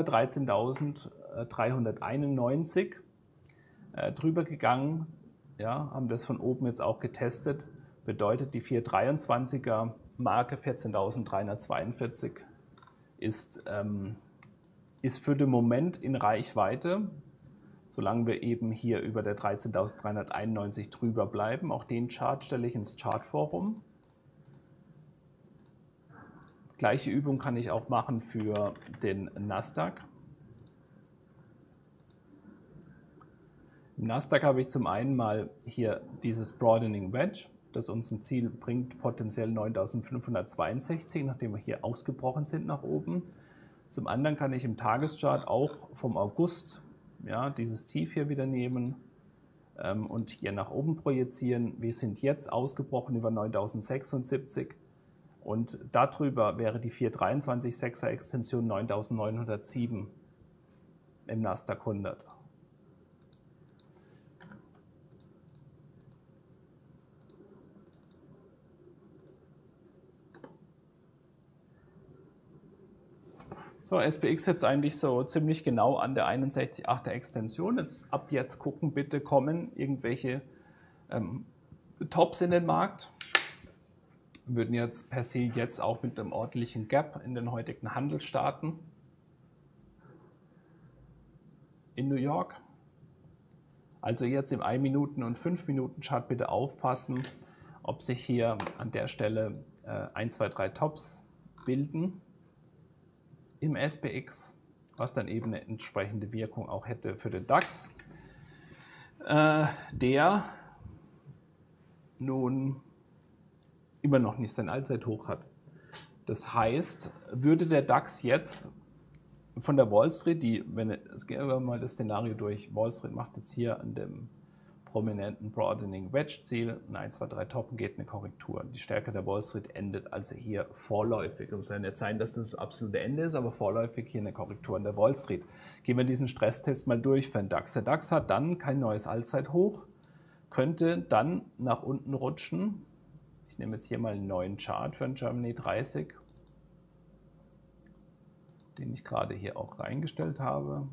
dreizehntausenddreihunderteinundneunzig äh, drüber gegangen. Ja, haben das von oben jetzt auch getestet, bedeutet die vierhundertdreiundzwanziger Marke vierzehntausenddreihundertzweiundvierzig ist, ähm, ist für den Moment in Reichweite, solange wir eben hier über der dreizehntausenddreihunderteinundneunzig drüber bleiben. Auch den Chart stelle ich ins Chartforum. Gleiche Übung kann ich auch machen für den Nasdaq. Im Nasdaq habe ich zum einen mal hier dieses Broadening Wedge, das uns ein Ziel bringt, potenziell neuntausendfünfhundertzweiundsechzig, nachdem wir hier ausgebrochen sind nach oben. Zum anderen kann ich im Tageschart auch vom August ja, dieses Tief hier wieder nehmen ähm, und hier nach oben projizieren. Wir sind jetzt ausgebrochen über neuntausendsechsundsiebzig, und darüber wäre die vierhundertdreiundzwanzig sechser Extension neuntausendneunhundertsieben im Nasdaq hundert. So, S P X jetzt eigentlich so ziemlich genau an der einundsechzig Komma achter Extension. Jetzt ab jetzt gucken, bitte kommen irgendwelche ähm, Tops in den Markt. Wir würden jetzt per se jetzt auch mit einem ordentlichen Gap in den heutigen Handel starten. In New York. Also jetzt im ein Minuten- und fünf Minuten Chart bitte aufpassen, ob sich hier an der Stelle äh, eins, zwei, drei Tops bilden im S P X, was dann eben eine entsprechende Wirkung auch hätte für den DAX, äh, der nun immer noch nicht sein Allzeithoch hat. Das heißt, würde der DAX jetzt von der Wall Street, die, wenn es gehen wir mal das Szenario durch, Wall Street macht jetzt hier an dem prominenten Broadening Wedge Ziel ein eins, zwei, drei Toppen, geht eine Korrektur. Die Stärke der Wall Street endet also hier vorläufig. Es soll nicht sein, dass das das absolute Ende ist, aber vorläufig hier eine Korrektur an der Wall Street. Gehen wir diesen Stresstest mal durch für den DAX. Der DAX hat dann kein neues Allzeithoch, könnte dann nach unten rutschen. Ich nehme jetzt hier mal einen neuen Chart für den Germany dreißig, den ich gerade hier auch reingestellt habe.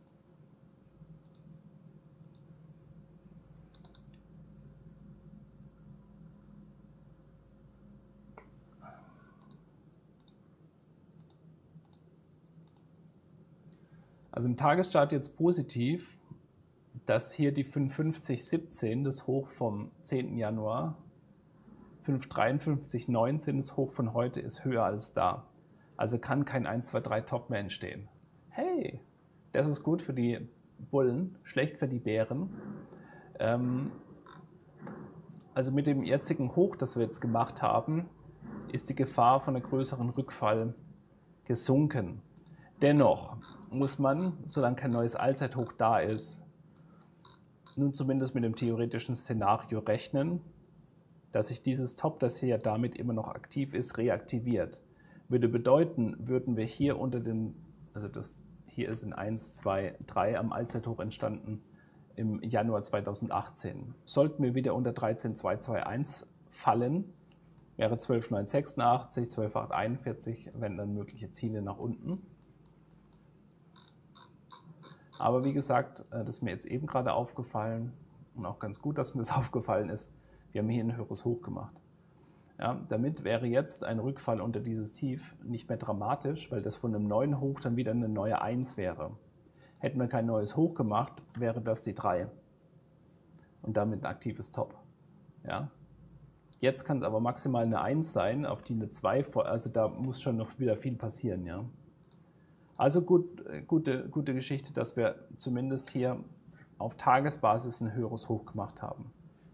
Also im Tageschart jetzt positiv, dass hier die fünfundfünfzig siebzehn, das Hoch vom zehnten Januar, fünf dreiundfünfzig neunzehn, das Hoch von heute, ist höher als da. Also kann kein eins, zwei, drei Top mehr entstehen. Hey, das ist gut für die Bullen, schlecht für die Bären. Ähm, also mit dem jetzigen Hoch, das wir jetzt gemacht haben, ist die Gefahr von einem größeren Rückfall gesunken. Dennoch muss man, solange kein neues Allzeithoch da ist, nun zumindest mit dem theoretischen Szenario rechnen, dass sich dieses Top, das hier damit immer noch aktiv ist, reaktiviert. Würde bedeuten, würden wir hier unter den, also das hier ist in eins, zwei, drei am Allzeithoch entstanden im Januar zweitausendachtzehn. Sollten wir wieder unter dreizehn Komma zweihunderteinundzwanzig fallen, wäre zwölf Komma neunhundertsechsundachtzig, zwölf Komma achthunderteinundvierzig, wenn dann mögliche Ziele nach unten. Aber wie gesagt, das ist mir jetzt eben gerade aufgefallen und auch ganz gut, dass mir das aufgefallen ist, wir haben hier ein höheres Hoch gemacht. Ja, damit wäre jetzt ein Rückfall unter dieses Tief nicht mehr dramatisch, weil das von einem neuen Hoch dann wieder eine neue eins wäre. Hätten wir kein neues Hoch gemacht, wäre das die drei und damit ein aktives Top. Ja. Jetzt kann es aber maximal eine eins sein, auf die eine zwei, also da muss schon noch wieder viel passieren. Ja. Also gut, gute, gute Geschichte, dass wir zumindest hier auf Tagesbasis ein höheres Hoch gemacht haben.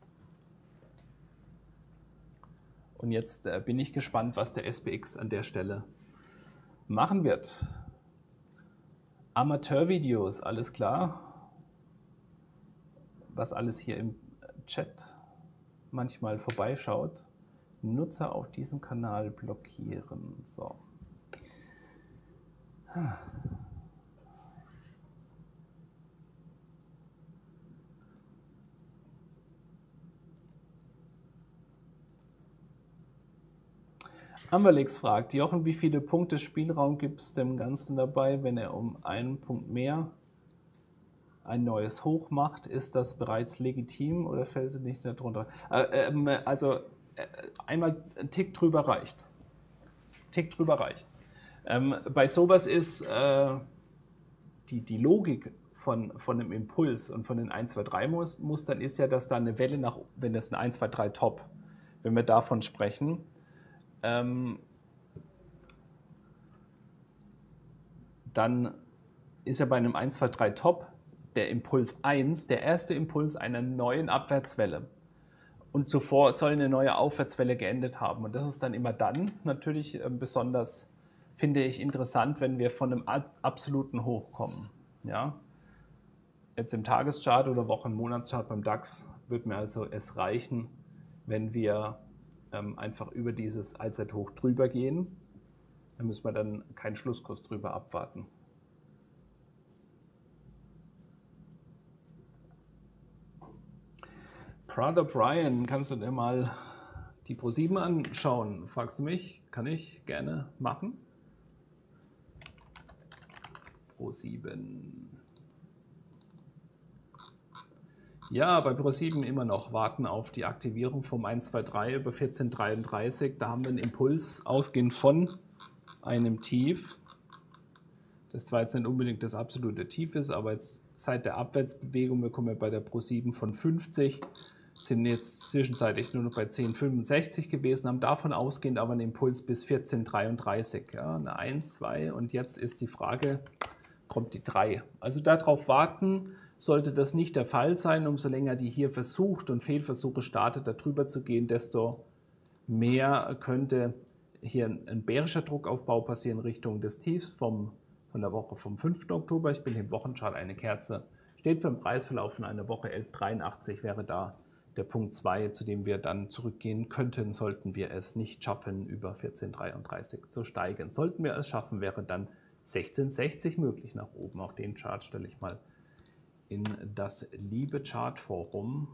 Und jetzt äh, bin ich gespannt, was der S P X an der Stelle machen wird. Amateurvideos, alles klar. Was alles hier im Chat manchmal vorbeischaut. Nutzer auf diesem Kanal blockieren. So. Amberlix fragt, Jochen, wie viele Punkte Spielraum gibt es dem Ganzen dabei, wenn er um einen Punkt mehr ein neues Hoch macht? Ist das bereits legitim oder fällt sie nicht darunter? Äh, ähm, also äh, einmal ein Tick drüber reicht. Tick drüber reicht. Ähm, bei sowas ist äh, die, die Logik von, von dem Impuls und von den eins, zwei, drei Mustern ist ja, dass da eine Welle nach, wenn das ein eins, zwei, drei Top, wenn wir davon sprechen, ähm, dann ist ja bei einem eins, zwei, drei Top der Impuls eins der erste Impuls einer neuen Abwärtswelle. Und zuvor soll eine neue Aufwärtswelle geendet haben. Und das ist dann immer dann natürlich äh, besonders, finde ich, interessant, wenn wir von einem absoluten Hoch kommen. Ja? Jetzt im Tageschart oder Wochen-, Monatschart beim DAX wird mir also es reichen, wenn wir ähm, einfach über dieses Allzeithoch drüber gehen. Da müssen wir dann keinen Schlusskurs drüber abwarten. Brother Brian, kannst du dir mal die Pro sieben anschauen? Fragst du mich? Kann ich gerne machen. Pro sieben. Ja, bei Pro sieben immer noch warten auf die Aktivierung vom eins, zwei, drei über vierzehn Komma dreiunddreißig. Da haben wir einen Impuls ausgehend von einem Tief. Das zwar jetzt nicht unbedingt das absolute Tief ist, aber jetzt seit der Abwärtsbewegung, wir kommen ja bei der Pro sieben von fünfzig, sind jetzt zwischenzeitlich nur noch bei zehn Komma fünfundsechzig gewesen, haben davon ausgehend aber einen Impuls bis vierzehn Komma dreiunddreißig. Ja, eine eins, zwei und jetzt ist die Frage, kommt die drei. Also darauf warten, sollte das nicht der Fall sein, umso länger die hier versucht und Fehlversuche startet, da drüber zu gehen, desto mehr könnte hier ein bärischer Druckaufbau passieren Richtung des Tiefs vom, von der Woche vom fünften Oktober. Ich bin im Wochenchart eine Kerze. Steht für den Preisverlauf von einer Woche elf Komma dreiundachtzig, wäre da der Punkt zwei, zu dem wir dann zurückgehen könnten, sollten wir es nicht schaffen, über vierzehn Komma dreiunddreißig zu steigen. Sollten wir es schaffen, wäre dann sechzehn Komma sechzig möglich nach oben. Auch den Chart stelle ich mal in das liebe Chartforum.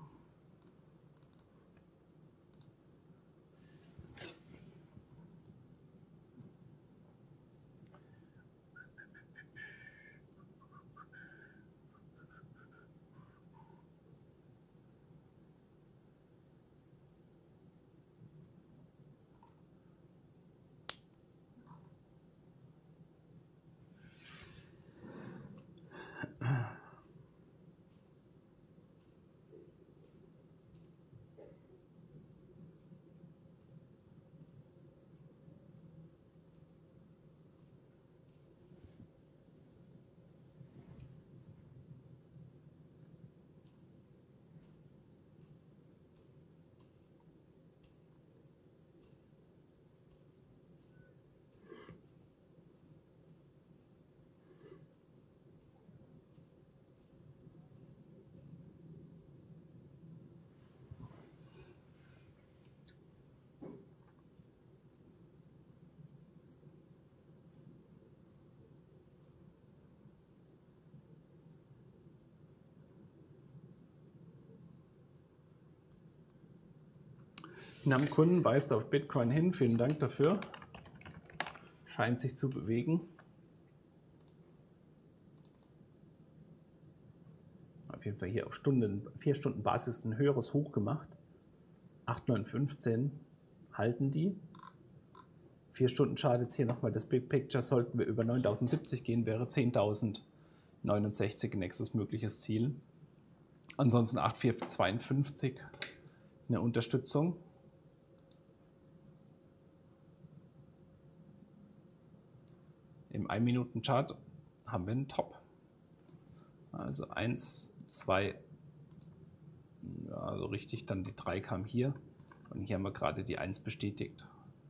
Namkunden weist auf Bitcoin hin. Vielen Dank dafür. Scheint sich zu bewegen. sind wir hier auf Stunden, vier Stunden Basis ein höheres Hoch gemacht. acht neun fünfzehn halten die. vier Stunden Chart jetzt hier nochmal das Big Picture. Sollten wir über neuntausendsiebzig gehen, wäre zehntausendneunundsechzig nächstes mögliches Ziel. Ansonsten acht vier zweiundfünfzig eine Unterstützung. Im ein Minuten Chart haben wir einen Top. Also eins, zwei, ja, so richtig, dann die drei kam hier. Und hier haben wir gerade die eins bestätigt.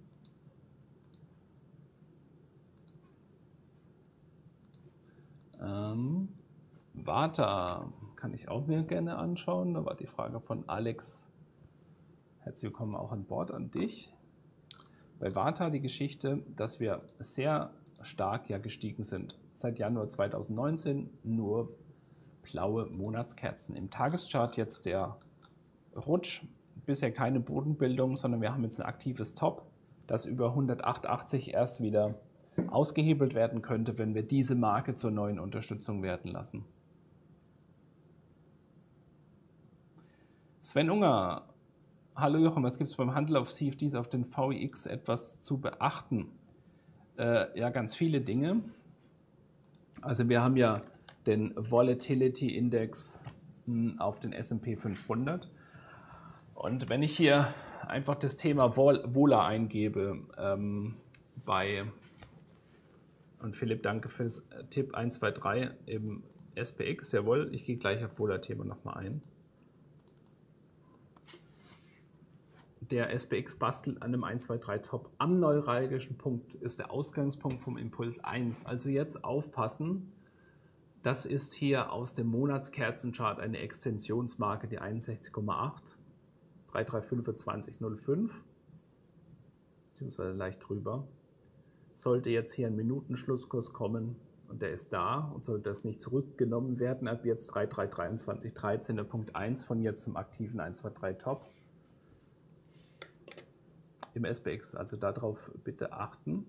Ähm, Vata kann ich auch mir gerne anschauen. Da war die Frage von Alex. Herzlich willkommen auch an Bord an dich. Bei Vata die Geschichte, dass wir sehr stark ja gestiegen sind. Seit Januar zweitausendneunzehn nur blaue Monatskerzen. Im Tageschart jetzt der Rutsch. Bisher keine Bodenbildung, sondern wir haben jetzt ein aktives Top, das über hundertachtundachtzig erst wieder ausgehebelt werden könnte, wenn wir diese Marke zur neuen Unterstützung werden lassen. Sven Unger, hallo Jochen, was gibt es beim Handel auf C F Ds auf den V I X etwas zu beachten? Äh, ja, ganz viele Dinge. Also wir haben ja den Volatility Index auf den S und P fünfhundert. Und wenn ich hier einfach das Thema Vol Vola eingebe, ähm, bei, und Philipp, danke fürs Tipp eins zwei drei im S P X, jawohl, ich gehe gleich auf Vola-Thema nochmal ein. Der S P X bastelt an einem eins zwei drei Top. Am neuralgischen Punkt ist der Ausgangspunkt vom Impuls eins. Also jetzt aufpassen. Das ist hier aus dem Monatskerzenchart eine Extensionsmarke, die einundsechzig Komma acht. drei drei fünf zwanzig null fünf. Beziehungsweise leicht drüber. Sollte jetzt hier ein Minutenschlusskurs kommen und der ist da und sollte das nicht zurückgenommen werden, ab jetzt drei drei dreiundzwanzig dreizehn, der Punkt eins von jetzt zum aktiven eins zwei drei Top. Im S P X, also darauf bitte achten.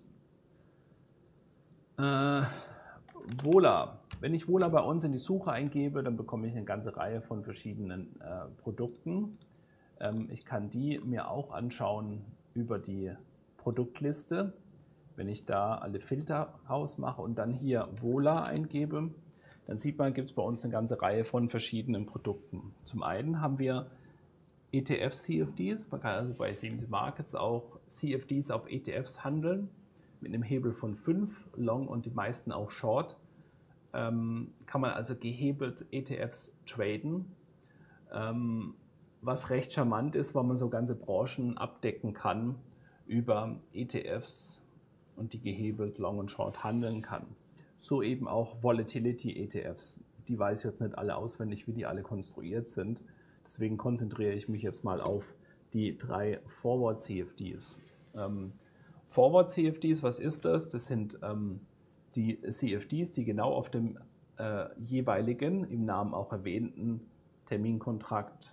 Äh, Vola. Wenn ich Vola bei uns in die Suche eingebe, dann bekomme ich eine ganze Reihe von verschiedenen äh, Produkten. Ähm, ich kann die mir auch anschauen über die Produktliste. Wenn ich da alle Filter rausmache und dann hier Vola eingebe, dann sieht man, gibt es bei uns eine ganze Reihe von verschiedenen Produkten. Zum einen haben wir E T F-C F Ds, man kann also bei C M C Markets auch C F Ds auf E T Fs handeln, mit einem Hebel von fünf, Long und die meisten auch Short. Ähm, kann man also gehebelt E T Fs traden, ähm, was recht charmant ist, weil man so ganze Branchen abdecken kann über E T Fs und die gehebelt Long und Short handeln kann. So eben auch Volatility E T Fs. Die weiß ich jetzt nicht alle auswendig, wie die alle konstruiert sind. Deswegen konzentriere ich mich jetzt mal auf die drei Forward C F Ds. Ähm, Forward C F Ds, was ist das? Das sind ähm, die C F Ds, die genau auf dem äh, jeweiligen, im Namen auch erwähnten Terminkontrakt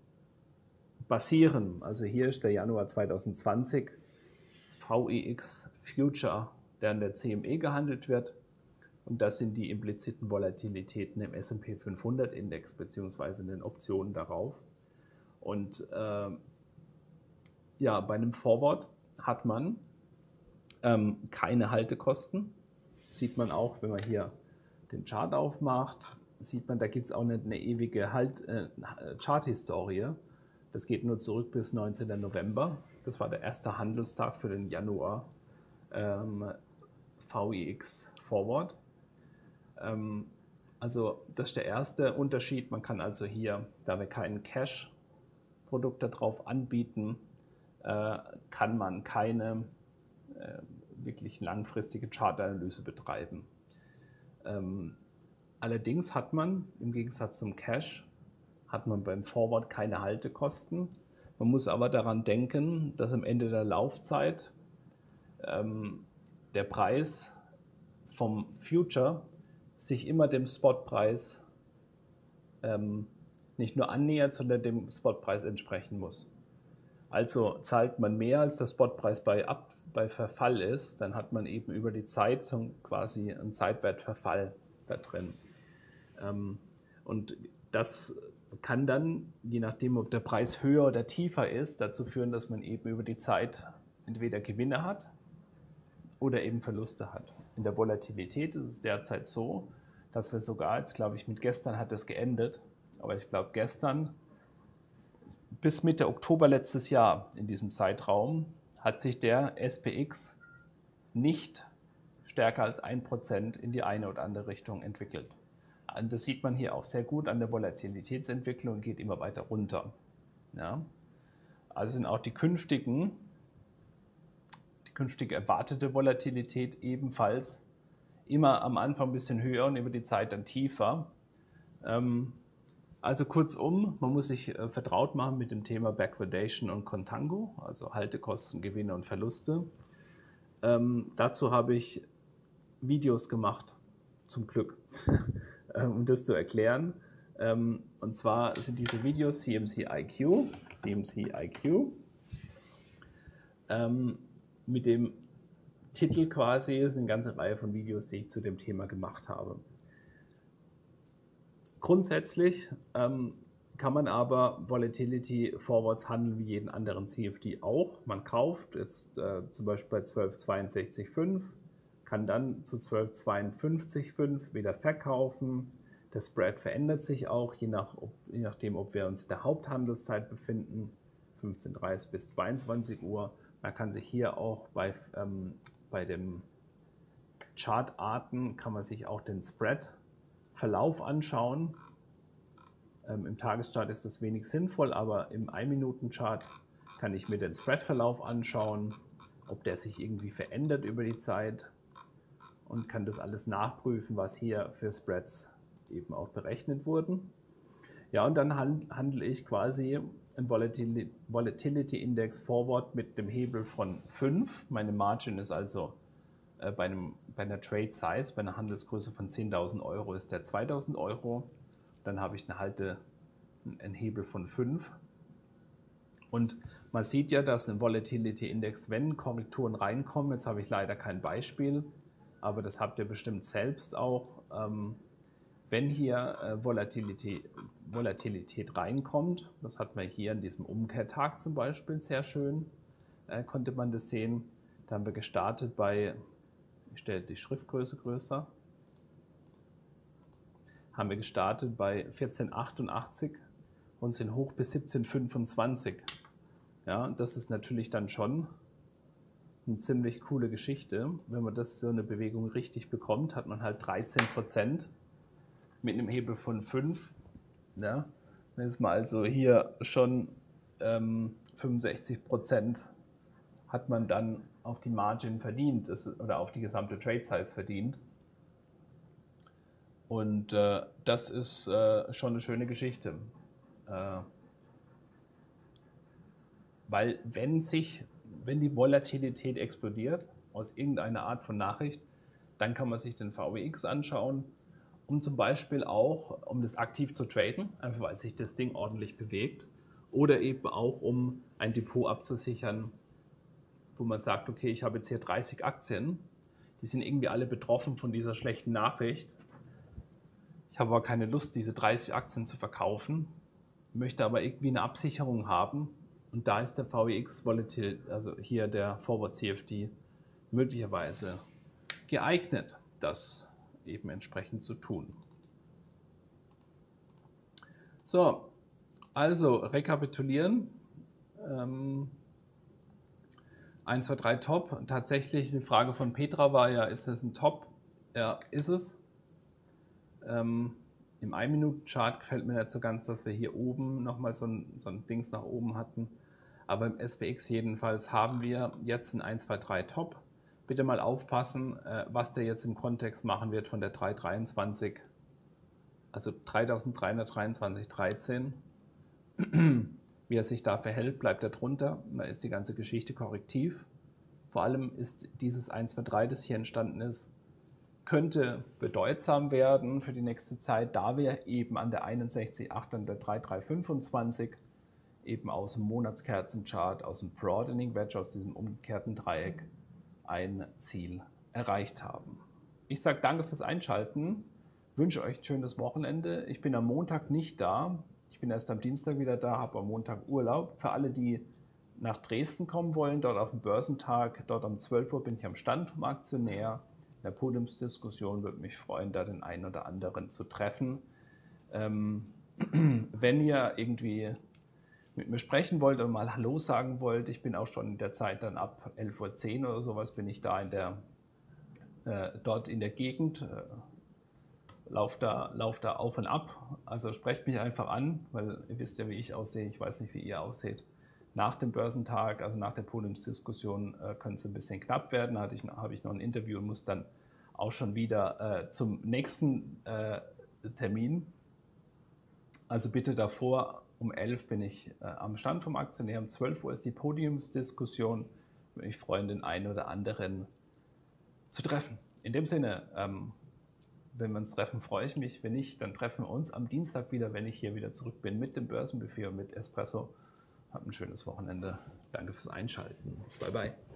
basieren. Also hier ist der Januar zweitausendzwanzig V I X Future, der an der C M E gehandelt wird. Und das sind die impliziten Volatilitäten im S und P fünfhundert Index bzw. in den Optionen darauf. Und äh, ja, bei einem Forward hat man ähm, keine Haltekosten. Sieht man auch, wenn man hier den Chart aufmacht, sieht man, da gibt es auch nicht eine ewige halt, äh, Chart-Historie. Das geht nur zurück bis neunzehnten November. Das war der erste Handelstag für den Januar ähm, V I X Forward. Ähm, also das ist der erste Unterschied. Man kann also hier, da wir keinen Cash-Produkt darauf anbieten, äh, kann man keine äh, wirklich langfristige Chartanalyse betreiben. Ähm, allerdings hat man, im Gegensatz zum Cash, hat man beim Forward keine Haltekosten. Man muss aber daran denken, dass am Ende der Laufzeit ähm, der Preis vom Future sich immer dem Spotpreis ähm, nicht nur annähert, sondern dem Spotpreis entsprechen muss. Also zahlt man mehr, als der Spotpreis bei, Ab bei Verfall ist, dann hat man eben über die Zeit so quasi einen Zeitwertverfall da drin. Ähm, und das kann dann, je nachdem, ob der Preis höher oder tiefer ist, dazu führen, dass man eben über die Zeit entweder Gewinne hat oder eben Verluste hat. In der Volatilität ist es derzeit so, dass wir sogar, jetzt glaube ich, mit gestern hat das geendet, aber ich glaube gestern bis Mitte Oktober letztes Jahr in diesem Zeitraum hat sich der S P X nicht stärker als ein Prozent in die eine oder andere Richtung entwickelt. Und das sieht man hier auch sehr gut an der Volatilitätsentwicklung und geht immer weiter runter. Ja? Also sind auch die künftigen, die künftige erwartete Volatilität ebenfalls immer am Anfang ein bisschen höher und über die Zeit dann tiefer. Also kurzum, man muss sich vertraut machen mit dem Thema Backwardation und Contango, also Haltekosten, Gewinne und Verluste. Ähm, dazu habe ich Videos gemacht, zum Glück, um das zu erklären. Ähm, und zwar sind diese Videos C M C I Q, C M C I Q, ähm, mit dem Titel quasi, ist eine ganze Reihe von Videos, die ich zu dem Thema gemacht habe. Grundsätzlich ähm, kann man aber Volatility Forwards handeln wie jeden anderen C F D auch. Man kauft jetzt äh, zum Beispiel bei zwölf Komma zweiundsechzig Komma fünf, kann dann zu zwölf Komma zweiundfünfzig Komma fünf wieder verkaufen. Der Spread verändert sich auch, je, nach, ob, je nachdem, ob wir uns in der Haupthandelszeit befinden, fünfzehn Uhr dreißig bis zweiundzwanzig Uhr. Man kann sich hier auch bei, ähm, bei dem Chartarten kann man sich auch den Spread-Verlauf anschauen. Ähm, Im Tageschart ist das wenig sinnvoll, aber im ein Minuten Chart kann ich mir den Spread-Verlauf anschauen, ob der sich irgendwie verändert über die Zeit und kann das alles nachprüfen, was hier für Spreads eben auch berechnet wurden. Ja, und dann handle ich quasi ein Volatility Index Forward mit dem Hebel von fünf. Meine Margin ist also äh, bei, einem, bei einer Trade Size, bei einer Handelsgröße von zehntausend Euro ist der zweitausend Euro. Dann habe ich eine Halte, einen Hebel von fünf. Und man sieht ja, dass im Volatility Index, wenn Korrekturen reinkommen, jetzt habe ich leider kein Beispiel, aber das habt ihr bestimmt selbst auch, ähm, wenn hier äh, Volatilität, Volatilität reinkommt, das hat man hier an diesem Umkehrtag zum Beispiel sehr schön, äh, konnte man das sehen. Da haben wir gestartet bei, ich stelle die Schriftgröße größer, haben wir gestartet bei vierzehn Komma achtundachtzig und sind hoch bis siebzehn Komma fünfundzwanzig. Ja, das ist natürlich dann schon eine ziemlich coole Geschichte. Wenn man das so eine Bewegung richtig bekommt, hat man halt dreizehn Prozent mit einem Hebel von fünf. Ja, dann ist man also hier schon ähm, fünfundsechzig Prozent hat man dann auf die Margin verdient das, oder auf die gesamte Trade Size verdient. Und äh, das ist äh, schon eine schöne Geschichte. Äh, weil wenn sich, wenn die Volatilität explodiert aus irgendeiner Art von Nachricht, dann kann man sich den V W X anschauen, um zum Beispiel auch, um das aktiv zu traden, einfach weil sich das Ding ordentlich bewegt, oder eben auch, um ein Depot abzusichern, wo man sagt, okay, ich habe jetzt hier dreißig Aktien, die sind irgendwie alle betroffen von dieser schlechten Nachricht. Ich habe aber keine Lust, diese dreißig Aktien zu verkaufen, möchte aber irgendwie eine Absicherung haben. Und da ist der V W X Volatil, also hier der Forward C F D, möglicherweise geeignet, das eben entsprechend zu tun. So, also rekapitulieren. Ähm, eins, zwei, drei Top. Tatsächlich, die Frage von Petra war ja, ist das ein Top? Ja, ist es. Ähm, Im ein Minuten Chart gefällt mir nicht so ganz, dass wir hier oben nochmal so ein, so ein Dings nach oben hatten. Aber im S P X jedenfalls haben wir jetzt ein eins, zwei, drei Top. Bitte mal aufpassen, was der jetzt im Kontext machen wird von der drei dreiundzwanzig, also dreitausenddreihundertdreiundzwanzig Komma dreizehn. Wie er sich da verhält, bleibt er drunter. Da ist die ganze Geschichte korrektiv. Vor allem ist dieses eins, zwei, drei, das hier entstanden ist, könnte bedeutsam werden für die nächste Zeit, da wir eben an der einundsechzig Komma acht, an der drei drei fünfundzwanzig eben aus dem Monatskerzenchart, aus dem Broadening Wedge, aus diesem umgekehrten Dreieck ein Ziel erreicht haben. Ich sage danke fürs Einschalten, wünsche euch ein schönes Wochenende. Ich bin am Montag nicht da. Ich bin erst am Dienstag wieder da, habe am Montag Urlaub. Für alle, die nach Dresden kommen wollen, dort auf dem Börsentag, dort um zwölf Uhr bin ich am Stand vom Aktionär. In der Podiumsdiskussion würde mich freuen, da den einen oder anderen zu treffen. Ähm, wenn ihr irgendwie mit mir sprechen wollt oder mal Hallo sagen wollt, ich bin auch schon in der Zeit dann ab elf Uhr zehn oder sowas, bin ich da in der, äh, dort in der Gegend. Äh, Lauf da, lauf da auf und ab. Also sprecht mich einfach an, weil ihr wisst ja, wie ich aussehe. Ich weiß nicht, wie ihr ausseht. Nach dem Börsentag, also nach der Podiumsdiskussion, äh, könnte es ein bisschen knapp werden. Da ich, habe ich noch ein Interview und muss dann auch schon wieder äh, zum nächsten äh, Termin. Also bitte davor, um elf bin ich äh, am Stand vom Aktionär. Um zwölf Uhr ist die Podiumsdiskussion. Würde mich freuen, den einen oder anderen zu treffen. In dem Sinne, ähm, wenn wir uns treffen, freue ich mich. Wenn nicht, dann treffen wir uns am Dienstag wieder, wenn ich hier wieder zurück bin mit dem Börsenbuffet und mit Espresso. Habt ein schönes Wochenende. Danke fürs Einschalten. Bye, bye.